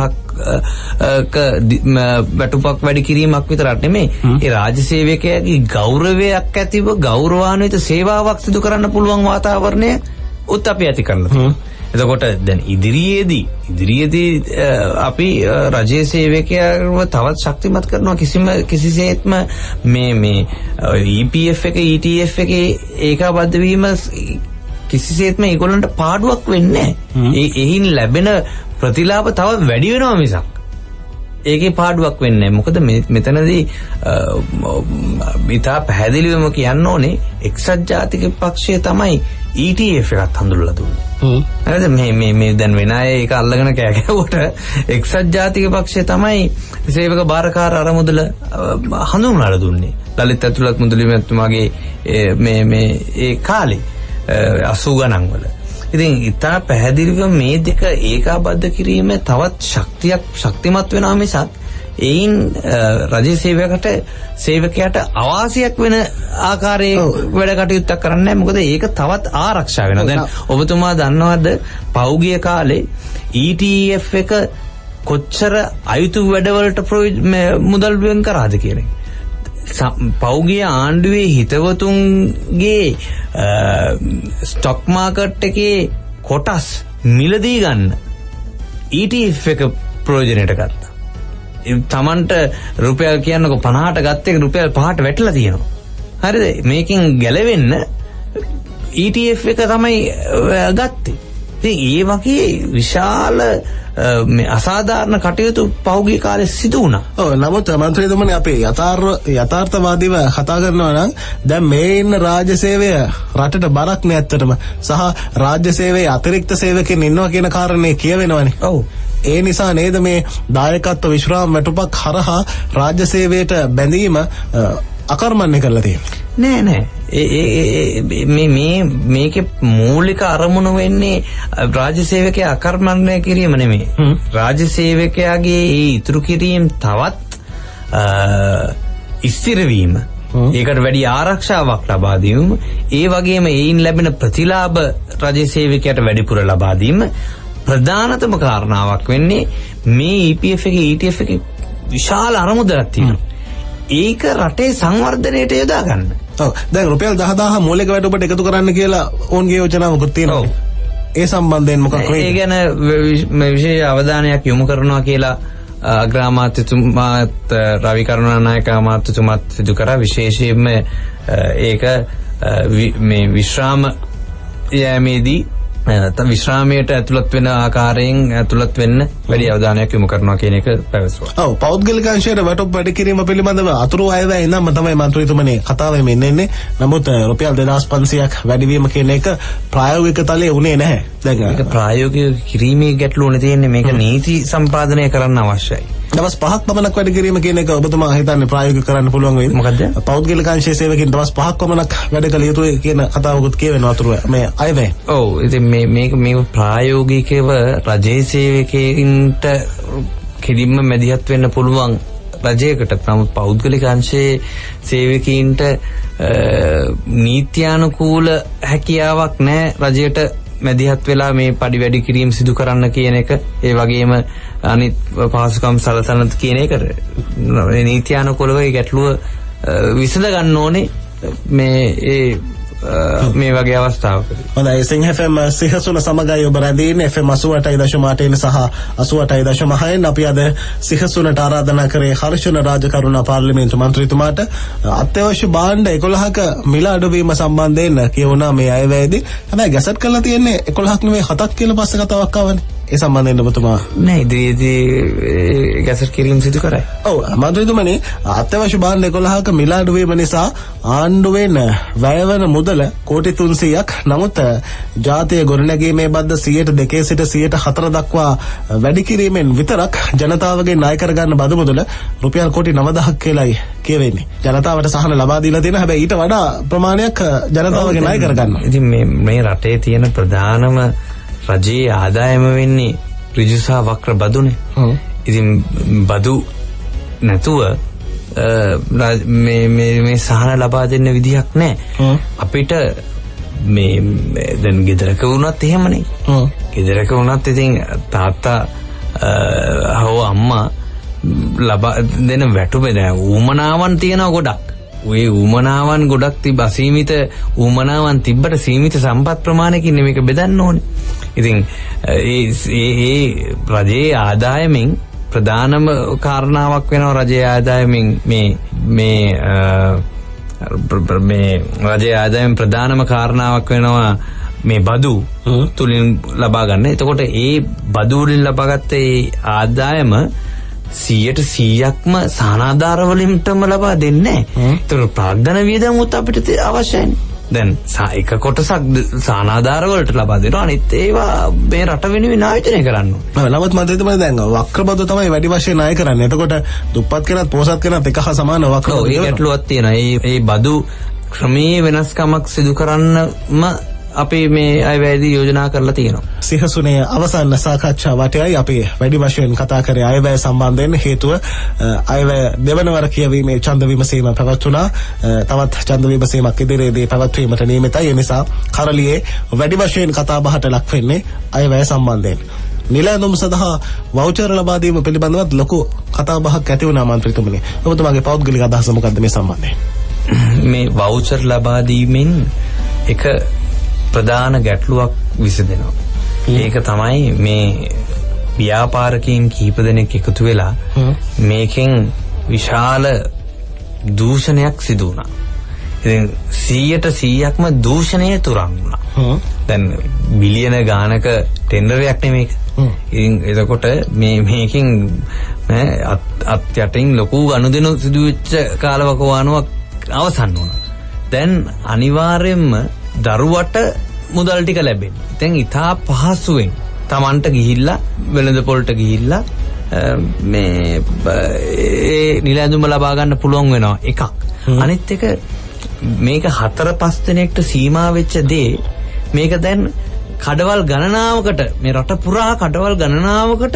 10000ක වැටුපක් වැඩි කිරීමක් විතරක් නෙමෙයි. ඒ රාජ්‍ය සේවකයාගේ ගෞරවයක් ඇතිව ගෞරවාන්විත සේවාවක් සිදු කරන්න පුළුවන් වාතාවරණය උත් අපි ඇති කරනවා. එතකොට දැන් ඉදිරියේදී අපි රාජ්‍ය සේවකයන්ව තවත් ශක්තිමත් කරනවා. කිසිසේත්ම මේ EPF එක ETF එකේ ඒකාබද්ධ වීම කිසිසේත්ම ඒගොල්ලන්ට පාඩුවක් වෙන්නේ නැහැ. එහින් ලැබෙන ප්‍රතිලාභ තවත් වැඩි වෙනවා මිසක් ඒකේ පාඩුවක් වෙන්නේ නැහැ. මොකද මෙතනදී ඉතා පැහැදිලිවම කියන්න ඕනේ එක්සත් ජාතික පක්ෂය තමයි ETF එකත් හඳුන්වලා දුන්නේ. හරිද? මේ දැන් වෙන අය ඒක අල්ලගෙන කෑගැවුවට එක්සත් ජාතික පක්ෂය තමයි සේවක බාරකාර අරමුදල හඳුන්වලා දුන්නේ. ලලිත් ඇතුළත් මුදලි මැතිතුමාගේ මේ ඒ කාලේ 80 ගණන් වල. ඉතින් ඉතා පැහැදිලිව මේ දෙක ඒකාබද්ධ කිරීම තවත් ශක්තිමත් වෙනවා මිසක් එයින් රජයේ සේවකයාට අවාසියක් වෙන ආකාරයේ වැඩ කටයුත්තක් කරන්නේ නැහැ. මොකද ඒක තවත් ආරක්ෂා වෙනවා. දැන් ඔබතුමා දන්නවද පෞගිය කාලේ ETF එක කොච්චර අයුතු වැඩවලට මුදල් වෙන් කරාද කියන්නේ. පෞගිය ආණ්ඩුවේ හිතවතුන්ගේ ස්ටොක් මාකට් එකේ කොටස් මිලදී ගන්න ETF එක ප්‍රයෝජනයට ගත්තා. තමන්ට රුපියල් කියන්නකො 50ට ගත්ත එක රුපියල් 5ට වැටලා තියෙනවා. හරිද? මේකෙන් ගැලවෙන්න ETF එක තමයි ගත්තේ. ඉතින් ඒ වගේ විශාල මේ අසාධාරණ කටයුතු පහුගිය කාලේ සිදු වුණා.
ඔව් නමුත් මන්ත්‍රීතුමනි අපි යථාර්ථවාදීව කතා කරනවා නම් දැන් මේ ඉන්න රාජ්‍ය සේවය රටට බරක් නෑ ඇත්තටම. සහ රාජ්‍ය සේවයේ අතිරික්ත සේවකයන් ඉන්නවා කියන කාරණේ කියවෙනවනේ.
ඔව්.
ඒ නිසා නේද මේ දායකත්ව විශ්‍රාම වැටුපක් හරහා රාජ්‍ය සේවයට බැඳීම අකර්මණ්‍ය කරලා තියෙනවා.
නෑ මේකේ මූලික අරමුණ වෙන්නේ රාජ්‍ය සේවකයා අකර්මණ්‍ය කිරීම නෙමෙයි. රාජ්‍ය සේවකයාගේ ඒ ඉතුරු කිරීම තවත් ස්ථිර වීම. ඒකට වැඩි ආරක්ෂාවක් ලබා දීම. ඒ වගේම ඒයින් ලැබෙන ප්‍රතිලාභ රාජ්‍ය සේවකයාට වැඩිපුර ලබා දීම ප්‍රධානතම කාරණාවක් වෙන්නේ මේ EPF එකේ ETF එකේ විශාල අරමුදලක් තියෙනවා. ඒක රටේ සංවර්ධනයට යොදා ගන්න.
ඔව්. දැන් රුපියල් 10000 මූලික වැටුපට එකතු කරන්න කියලා ඕන්ගේ යෝජනාවකුත් තියෙනවා. ඒ සම්බන්ධයෙන් මොකක් වෙන්නේ? ඒ
ගැන විශේෂ අවධානයක් යොමු කරනවා කියලා අග්‍රාමාත්‍යතුමාත් රවි කරුණානායක අමාත්‍යතුමාත් සිදු කරා. විශේෂයෙන්ම ඒක මේ විශ්‍රාම යෑමේදී විශ්‍රාමයට ඇතුළත් වෙන ආකාරයෙන් ඇතුළත් වෙන්න වැඩි අවධානයක් යොමු කරනවා කියන එක පැවසුවා.
ඔව් පෞද්ගලික අංශයට වැටුප් වැඩි කිරීම පිළිබඳව අතුරු අයවැය ඉඳන්ම තමයි මන්ත්‍රීතුමනි කතාවෙම ඉන්නේ. නමුත් රුපියල් 2500ක් වැඩිවීම කියන එක ප්‍රායෝගික තලයේ උනේ නැහැ. දැන්
ඒක ප්‍රායෝගික කිරීමේ ගැටලුවනේ තියෙන්නේ. මේක නීති සම්පාදනය කරන්න අවශ්‍යයි.
දවස් 5ක් පමණක් වැඩි කිරීම කියන එක ඔබතුමා හිතන්නේ ප්‍රායෝගික කරන්න පුළුවන් වෙයිද?
මොකද?
පෞද්ගලික අංශයේ සේවකයන් දවස් 5ක් පමණක් වැඩ කළ යුතුයි කියන කතාවකුත් කියවෙනවා අතුරු මේ අයවැය.
ඔව් ඉතින් මේ ප්‍රායෝගිකව රජයේ සේවකයින්ට කෙලින්ම මැදිහත් වෙන්න පුළුවන් රජයකට. නමුත් පෞද්ගලික අංශයේ සේවකයින්ට නීත්‍යානුකූල හැකියාවක් නැහැ රජයට මැදිහත් වෙලා මේ පඩි වැඩි කිරීම සිදු කරන්න කියන එක. ඒ වගේම අනිත් පහසුකම් සලසන කියන එක නීත්‍යානුකූලව ඒ ගැටලුව විසඳ ගන්න ඕනේ මේ වගේ අවස්ථාවකදී.
හොඳයි සිංහ FM සිහසුන සමගයි ඔබ රැඳින්නේ FM 88.8 සහ 88.6 අපි අද සිහසුනට ආරාධනා කරේ හර්ෂණ රාජකරුණා පාර්ලිමේන්තු මන්ත්‍රීතුමාට අත්‍යවශ්‍ය භාණ්ඩ 11ක මිල අඩුවීම සම්බන්ධයෙන් කියවුණා මේ අයවැයේදී. හැබැයි ගැසට් කරලා තියෙන්නේ 11ක් නෙවෙයි 7ක් කියලා පස්සේ කතාවක් ආවනේ. ඒ සම්බන්ධයෙන් ඔබතුමා
නෑ ඉදිරියේදී ගැසට් කිරීම සිදු කරයි.
ඔව් මන්ත්‍රීතුමනි අත්‍යවශ්‍ය භාණ්ඩ 11ක මිල අඩුවීම නිසා ආණ්ඩුවෙන් වැයවන මුදල කෝටි 300ක්. නමුත් ජාතිය ගොඩනැගීමේ බද්ද 2% සිට 4% දක්වා වැඩි කිරීමෙන් විතරක් ජනතාවගේ ණය කරගන්න බදු මුදල රුපියල් කෝටි 9000ක් කියලායි කියවෙන්නේ. ජනතාවට සහන ලබා දීලා තියෙන හැබැයි ඊට වඩා ප්‍රමාණයක් ජනතාවගේ ණය කරගන්නවා.
ඉතින් මේ රටේ තියෙන ප්‍රධානම රජයේ ආදායම වෙන්නේ ඍජු සහ වක්‍ර බදුනේ. ඉතින් බදු නැතුව මේ සහන ලබා දෙන්න විදිහක් නැහැ. අපිට මේ දැන් ගෙදරක වුණත් එහෙමනේ. ගෙදරක වුණත් ඉතින් තාත්තා හෝ අම්මා ලබා දෙන වැටුප දැන් ඌමනාවන් තියෙනවා ගොඩක්. ඔය ඌමනාවන් ගොඩක් අසීමිත ඌමනාවන් තිබ්බට සීමිත සම්පත් ප්‍රමාණයකින් මේක බෙදන්න ඕනේ. ඉතින් ඒ රජයේ ආදායමෙන් ප්‍රධානම කාරණාවක් වෙනවා රජයේ ආදායමෙන් මේ රජයේ ආදායම ප්‍රධානම කාරණාවක් වෙනවා මේ බදු තුලින් ලබා ගන්න. එතකොට ඒ බදු වලින් ලබාගත්ත ඒ ආදායම 100%ක්ම සානාධාර වලින්ටම ලබා දෙන්නේ නැහැ. ඒතර ප්‍රාග්ධන වියදමුත් අපිට අවශ්‍යයිනේ. දැන් එක කොටසක් සානාධාර වලට ලබා දෙනවා. අනිත් ඒවා මේ රට වෙනුවෙන් ආයෝජනය කරන්න ඕනේ.
නමුත් මම හිතන්නේ දැන් වක්‍ර බදු තමයි වැඩි වශයෙන් ණය කරන්නේ. එතකොට දුප්පත් කෙනත් පොහොසත් කෙනත් එක හා සමාන වක්‍ර බදු.
ඒ ගැටලුවක් තියෙනවා. ඒ බදු ක්‍රමයේ වෙනස්කමක් සිදු කරන්නම අපි මේ අයවැයේදී යෝජනා කරලා තියෙනවා.
සිහසුනේ අවසන් සාකච්ඡා වටයයි අපි වැඩි වශයෙන් කතා කරේ අයවැය සම්බන්ධයෙන්. හේතුව අයවැය දෙවනවර කියවීමේ ඡන්ද විමසීම පැවැත්වුණා. තවත් ඡන්ද විමසීමක් ඉදිරියේදී පැවැත්වීමට නියමිතයි. ඒ නිසා කරලියේ වැඩි වශයෙන් කතා බහට ලක් වෙන්නේ අයවැය සම්බන්ධයෙන්. නිල ඇඳුම් සඳහා වවුචර් ලබා දීම පිළිබඳව ලොකු කතා බහක් ඇති වුණා මන්ත්‍රීතුමනි. ඔබතුමාගේ පෞද්ගලික අදහස මොකක්ද මේ සම්බන්ධයෙන්?
මේ වවුචර් ලබා දීමෙන් එක ප්‍රධාන ගැටලුවක් විසඳෙනවා. ඒක තමයි මේ ව්‍යාපාරිකයන් කිහිප දෙනෙක් එකතු වෙලා මේකෙන් විශාල දූෂණයක් සිදු වුණා. ඉතින් 100%ක්ම දූෂණය තුරන් වුණා. දැන් බිලියන ගානක ටෙන්ඩරයක් නෙමේක. ඉතින් එතකොට මේකෙන් අත් යටින් ලොකු ගනුදෙනු සිදු වෙච්ච කාලවකවානුවක් අවසන් වුණා. දැන් අනිවාර්යයෙන්ම දරුවට මුදල් ටික ලැබෙන්නේ. දැන් ඉතා පහසුවෙන් Tamanට ගිහිල්ලා වෙළඳ පොළට ගිහිල්ලා මේ ඒ නිල ඇඳුම ලබා ගන්න පුළුවන් වෙනවා එකක්. අනිත් එක මේක 4-5 දිනකට සීමා වෙච්ච දේ මේක දැන් කඩවල් ගණනාවකට මේ රට පුරා කඩවල් ගණනාවකට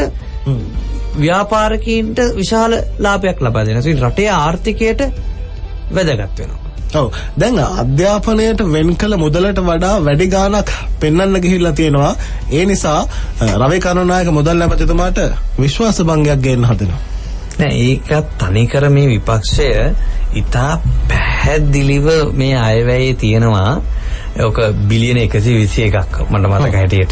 ව්‍යාපාරිකයින්ට විශාල ලාභයක් ලබා දෙනවා. ඒ රටේ ආර්ථිකයට වැදගත් වෙනවා.
ඔව් දැන් අධ්‍යාපනයට වෙන් කළ මුදලට වඩා වැඩි ගාණක් පෙන්වන්න ගිහිල්ලා තියෙනවා. ඒ නිසා රවි කරුණානායක මුදල් ඇමතිතුමාට විශ්වාස භංගයක් ගේන්න හදනවා.
නෑ ඒක තනිකර මේ විපක්ෂය ඉතා පැහැදිලිව මේ අයවැයේ තියෙනවා. ඔක බිලියන 121ක් මට මතක හැටියට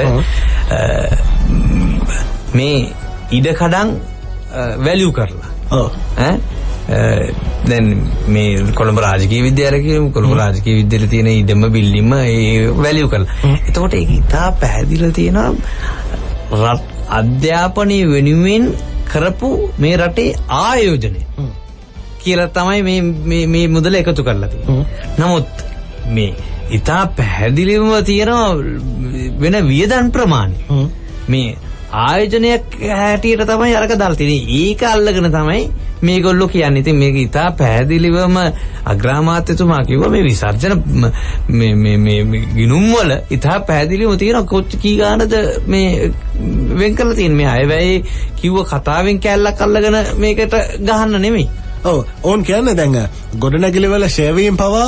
මේ ඉඩකඩම් වැලියු කරලා. ඔව් දැන් මේ කොළඹ රාජකීය විද්‍යාලය කියමු. කොළඹ රාජකීය විද්‍යාලයේ තියෙන ඉඩම බිල්ඩින්ම ඒ වැලියු කරලා. එතකොට ඒක ඉතා පැහැදිලිව තියෙනවා අධ්‍යාපනයේ වෙනුවෙන් කරපු මේ රටේ ආයෝජනය කියලා තමයි මේ මුදල එකතු කරලා තියෙන්නේ. නමුත් මේ ඉතා පැහැදිලිවම තියෙනවා වෙන වියදම් ප්‍රමාණය. මේ ආයෝජනයක් හැටියට තමයි අරක දාලා තියෙන්නේ. ඒක අල්ලගෙන තමයි මේගොල්ලෝ කියන්නේ. ඉතින් මේක ඉතා පැහැදිලිවම අග්‍රාමාත්‍යතුමා කිව්වා මේ විසර්ජන මේ ගිණුම් වල ඉතා පැහැදිලිවම තියෙනවා කොච්චර කී ගානද මේ වෙන් කරලා තියෙන්නේ. මේ අයවැයේ කිව්ව කතාවෙන් කැල්ලක් අල්ලගෙන මේකට ගහන්න නෙමෙයි.
ඔව් ඕන් කියන්නේ දැන් ගොඩනැගිලි වල ෂෙයාරින් පවා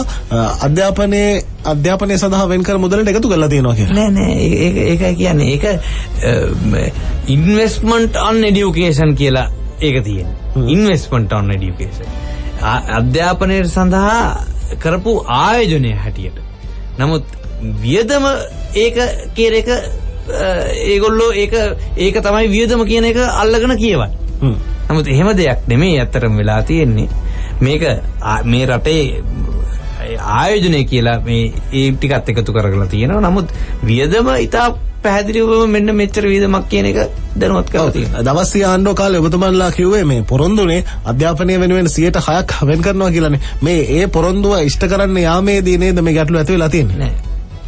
අධ්‍යාපනය සඳහා වෙන් කර මුදලට එකතු කරලා තියෙනවා කියලා.
නෑ ඒකයි කියන්නේ. ඒක ඉන්වෙස්ට්මන්ට් ඔන් এডুকেෂන් කියලා ඒක තියෙනවා. Investment on education. අධ්‍යාපනය සඳහා කරපු ආයෝජනය හැටියට. නමුත් වියදම ඒක කියන එක ඒගොල්ලෝ ඒක තමයි වියදම කියන එක අල්ලගෙන කියවන්නේ. නමුත් එහෙම දෙයක් නෙමෙයි අතරම වෙලා තියෙන්නේ. මේක මේ රටේ ආයෝජනය කියලා මේ ඒ ටිකත් එකතු කරගලා තියෙනවා. නමුත් වියදම ඉතා පැහැදිලිවම මෙන්න මෙච්චර වියදමක් කියන එක දැනුවත් කරලා තියෙනවා.
දවස් 30 ආණ්ඩුව කාලේ ඔබතුමන්ලා කිව්වේ මේ පොරොන්දුනේ අධ්‍යාපනය වෙනුවෙන් 6% වෙන් කරනවා කියලානේ. මේ ඒ පොරොන්දුව ඉෂ්ට කරන්න යාමේදී නේද මේ ගැටලුව ඇති වෙලා තියෙන්නේ?
නෑ.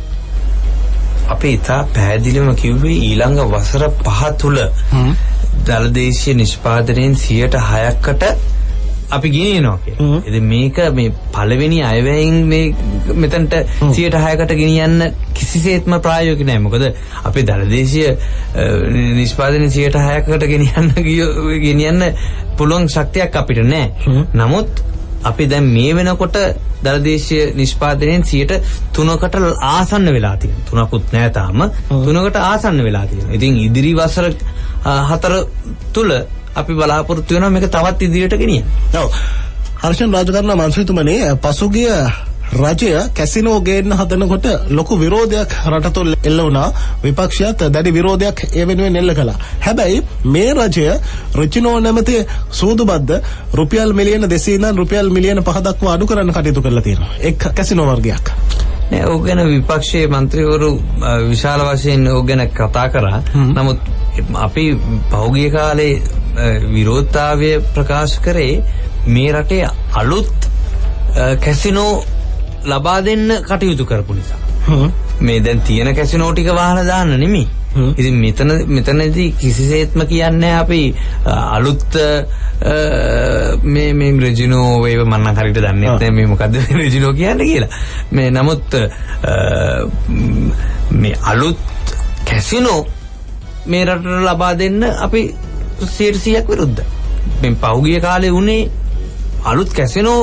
අපි ඉතා පැහැදිලිවම කිව්වේ ඊළඟ වසර 5 තුල දලදේශීය නිෂ්පාදනයෙන් 6%කට අපි ගෙනියනවා කියලා. ඉතින් මේක මේ පළවෙනි අයවැයෙන් මේ මෙතනට 6%කට ගෙනියන්න කිසිසේත්ම ප්‍රායෝගික නෑ. මොකද අපේ දලදේශීය නිෂ්පාදනයෙන් 6%කට ගෙනියන්න පුළුවන් ශක්තියක් අපිට නෑ. නමුත් අපි දැන් මේ වෙනකොට දලදේශීය නිෂ්පාදනයෙන් 3%කට ආසන්න වෙලා තියෙනවා. 3%කුත් නෑ තාම. 3%කට ආසන්න වෙලා තියෙනවා. ඉතින් ඉදිරි වසර 4 තුල අපි බලාපොරොත්තු වෙනවා මේක තවත් ඉදිරියට ගෙනියන්න.
ඔව්. හර්ෂන් රාජකරණ මන්ත්‍රීතුමනි පසුගිය රජය කැසිනෝ ගේන්න හදනකොට ලොකු විරෝධයක් රට තුළ එල්ල වුණා. විපක්ෂයත් දැඩි විරෝධයක් ඒ වෙනුවෙන් එල්ල කළා. හැබැයි මේ රජය රිචිනෝ නැමැති සූදුබද්ද රුපියල් මිලියන 200 ඉඳන් රුපියල් මිලියන 5 දක්වා අඩු කරන්න කටයුතු කරලා තියෙනවා. එක් කැසිනෝ වර්ගයක්.
නෑ ඕක ගැන විපක්ෂයේ മന്ത്രിවරු විශාල වශයෙන් ඕක ගැන කතා කරා. නමුත් අපි පහුගිය කාලේ විරෝධතාවය ප්‍රකාශ කරේ මේ රටේ අලුත් කැසිනෝ ලබා දෙන්න කටයුතු කරපු නිසා. මේ දැන් තියෙන කැසිනෝ ටික වහලා දාන්න නෙමෙයි. ඉතින් මෙතනදී කිසිසේත්ම කියන්නේ අපි අලුත් මේ රෙජිනෝ වේව මම නම් හරියට දන්නේ නැහැ මේ මොකද්ද රෙජිනෝ කියන්නේ කියලා. මේ නමුත් මේ අලුත් කැසිනෝ මේ රටට ලබා දෙන්න අපි 100% විරුද්ධයි. මේ පහුගිය කාලේ උනේ අලුත් කැසිනෝ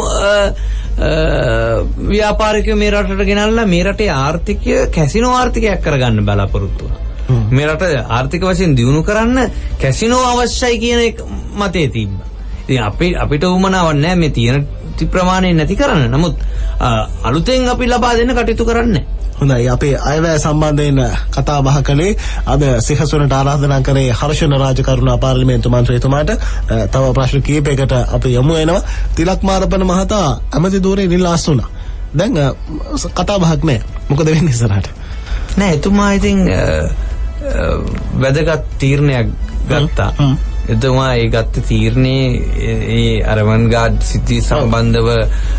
ව්‍යාපාරිකයෝ මේ රටට ගෙනල්ලා මේ රටේ ආර්ථිකය කැසිනෝ ආර්ථිකයක් කරගන්න බලාපොරොත්තු වුණා. මේ රට ආර්ථික වශයෙන් දියුණු කරන්න කැසිනෝ අවශ්‍යයි කියන එක මතේ තිබ්බා. ඉතින් අපිට උමනාවක් නැහැ මේ තියෙන ප්‍රමාණය නැති කරන්න. නමුත් අලුතෙන් අපි ලබා දෙන්න කටයුතු කරන්නේ.
හොඳයි අපි අයවැය සම්බන්ධයෙන් කතා බහ කළේ අද සිහසුනට ආරාධනා කරේ හර්ෂණ රාජකරුණා පාර්ලිමේන්තු මන්ත්‍රීතුමාට. තව ප්‍රශ්න කීපයකට අපි යමු වෙනවා. තිලක් මාරපන මහතා ඇමති ධූරේ නිලාස් වුණා. දැන් කතා බහක් නැහැ. මොකද වෙන්නේ ඉස්සරහට?
නෑ එතුමා ඉතින් වැදගත් තීරණයක් ගත්තා. එතුමා ඒ ගත්ත තීරණේ ඒ අවන්ගාඩ් සිටි සම්බන්ධව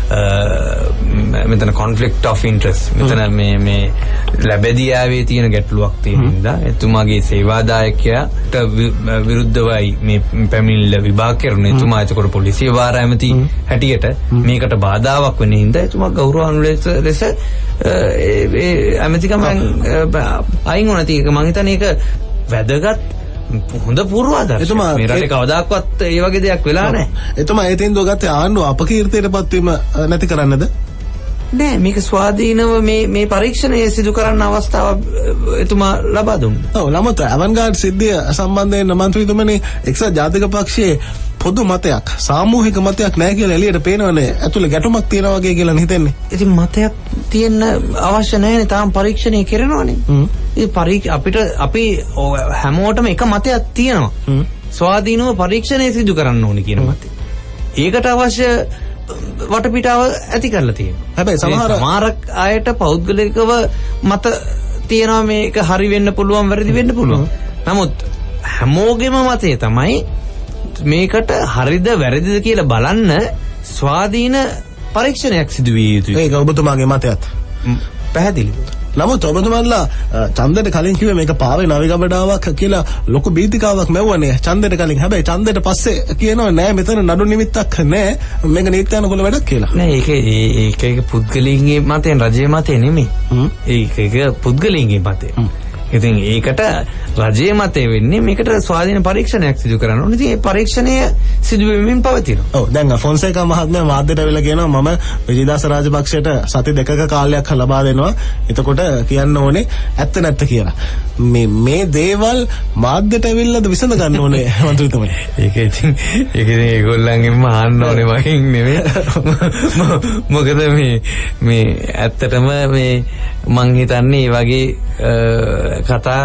මෙතන conflict of interest මෙතන මේ ලැබෙදියාවේ තියෙන ගැටලුවක් තියෙන නිසා එතුමාගේ සේවාදායකයාට විරුද්ධවයි මේ පැමිණිල්ල විභාග කරන. එතුමා ඒකට පොලිසිය වාර ඇමති හැටියට මේකට බාධාවක් වෙන හින්දා එතුමා ගෞරවාන්විත ලෙස ඇමතිකම අයින් වුණා. ඒක මම හිතන්නේ ඒක වැදගත් හොඳ පූර්වාදර්ශයක්. මේ රටේ කවදාකවත් ඒ වගේ දෙයක් වෙලා නැහැ.
එතුමා ඒ තීන්දුව ගත්තේ ආණ්ඩුව අපකීර්තියටපත් වීම නැති කරන්නද?
නෑ මේක ස්වාධීනව මේ පරීක්ෂණය සිදු කරන්න අවස්ථාව එතුමා ලබා දුන්නා.
ඔව් නමුත් අවන්ගාඩ් සිද්ධිය සම්බන්ධයෙන් මන්ත්‍රීතුමනි එක්සත් ජාතික පක්ෂයේ පොදු මතයක් සාමූහික මතයක් නැහැ කියලා එළියට පේනවනේ. ඇතුලේ ගැටුමක් තියෙනවා වගේ කියලා හිතෙන්නේ.
ඉතින් මතයක් තියෙන්න අවශ්‍ය නැහැනේ. තාම පරීක්ෂණය කරනවනේ. අපි හැමෝටම එක මතයක් තියෙනවා. ස්වාධීනව පරීක්ෂණය සිදු කරන්න ඕනේ කියන මතය. ඒකට අවශ්‍ය වටපිටාව ඇති කරලා තියෙනවා.
හැබැයි
සමහර අයට පෞද්ගලිකව මත තියෙනවා මේක හරි වෙන්න පුළුවන් වැරදි වෙන්න පුළුවන්. නමුත් හැමෝගෙම මතය තමයි මේකට හරිද වැරදිද කියලා බලන්න ස්වාධීන පරීක්ෂණයක් සිදු විය යුතුයි.
ඒක ඔබතුමාගේ මතයත්
පැහැදිලි.
නමුත් ඔබතුමාලා ඡන්දෙට කලින් කිව්වේ මේක පාවේ නවිගබඩාවක් කියලා ලොකු බීතිකාවක් මැව්වනේ ඡන්දෙට කලින්. හැබැයි ඡන්දෙට පස්සේ කියනවා නෑ මෙතන නඩු නිමිත්තක් නෑ මේක නීත්‍යානුකූල වැඩක් කියලා.
නෑ ඒක පුද්ගලයන්ගේ මතයෙන් රජයේ මතය නෙමෙයි. ඒක පුද්ගලයන්ගේ මතය. ඉතින් ඒකට රජයේ මතය වෙන්නේ මේකට ස්වාධීන පරීක්ෂණයක් සිදු කරන්න ඕනේ. ඉතින් ඒ පරීක්ෂණය සිදු වෙමින් පවතිනවා.
ඔව් දැන් ෆොන්සේකා මහත්මයා මාධ්‍යට ඇවිල්ලා කියනවා මම විජේදාස රාජපක්ෂට සති දෙකක කාලයක් ලබා දෙනවා. එතකොට කියන්න ඕනේ ඇත්ත නැත්ත කියලා. මේ දේවල් මාධ්‍යට ඇවිල්ලාද විසඳ ගන්න ඕනේ මන්ත්‍රීතුමනි.
ඒක ඉතින් ඒගොල්ලන්ගෙන්ම අහන්න ඕනේ මගෙන් නෙමෙයි. මොකද මේ ඇත්තටම මේ මං හිතන්නේ මේ වගේ කතා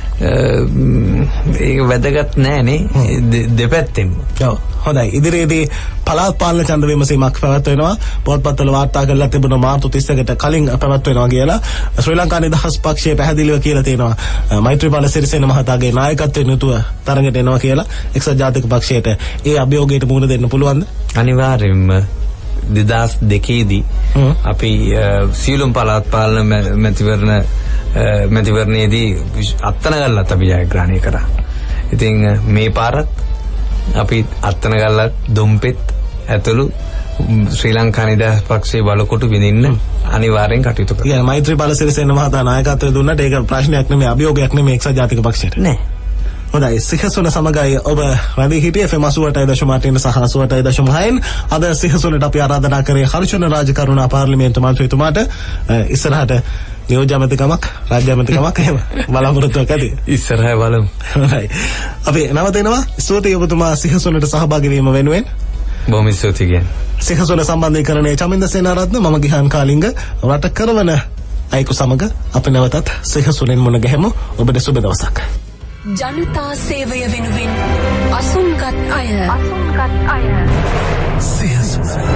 ඒක වැදගත් නෑනේ දෙපැත්තෙම.
ඔව් හොඳයි. ඉදිරියේදී පළාත් පාලන ඡන්ද විමසීමක් පැවැත්වෙනවා. පොත්පත්වල වාර්තා කරලා තිබුණා මාර්තු 30කට කලින් පැවැත්වෙනවා කියලා. ශ්‍රී ලංකා නිදහස් පක්ෂයේ පැහැදිලිව කියලා තියෙනවා. මෛත්‍රීපාල සිරිසේන මහතාගේ නායකත්වයෙන් යුතුව තරඟට එනවා කියලා. එක්සත් ජාතික පක්ෂයට ඒ අභියෝගයට මුහුණ දෙන්න පුළුවන්ද?
අනිවාර්යයෙන්ම 2002 අපි සියලුම පළාත් පාලන මැතිවරණයේදී අත්අනගල්ලත් අපි ජයග්‍රහණය කරා. ඉතින් මේ පාරත් අපි අත්අනගල්ලත් දොම්පෙත් ඇතුළු ශ්‍රී ලංකා නිදහස් පක්ෂයේ බලකොටු විඳින්න අනිවාර්යෙන් කටයුතු කරනවා.
يعني මෛත්‍රීපාල සිරිසේන මහතා නායකත්වය දුන්නට ඒක ප්‍රශ්නයක් නෙමෙයි අභියෝගයක් නෙමෙයි එක්සත් ජාතික පක්ෂයට.
නෑ.
හොඳයි සිහසුන සමගයි ඔබ රැඳී සිටියේ FM 88.8 සහ 88.6න් අද සිහසුනට අපි ආරාධනා කරේ හර්ෂණ රාජකරුණා පාර්ලිමේන්තු මන්ත්‍රීතුමාට ඉස්සරහට නියෝජ්‍ය ඇමතිකමක් රාජ්‍ය ඇමතිකමක් එහෙම බලාපොරොත්තුවක් ඇති
ඉස්සරහ බලමු.
හොඳයි අපි නවතිනවා ස්තුතියි ඔබතුමා සිහසුනට සහභාගී වීම වෙනුවෙන්.
බොහොම ස්තුතියි කියන්නේ.
සිහසුන සම්බන්ධීකරණයේ චමින්ද සේනාරත්න මම ගිහාන් කාලිංග රට කරවන අයෙකු සමග අපි නැවතත් සිහසුනෙන් මුණ ගැහෙමු. ඔබට සුබ දවසක්.
ජනතා සේවය වෙනුවෙන් අසුන්ගත් අය සිහසුන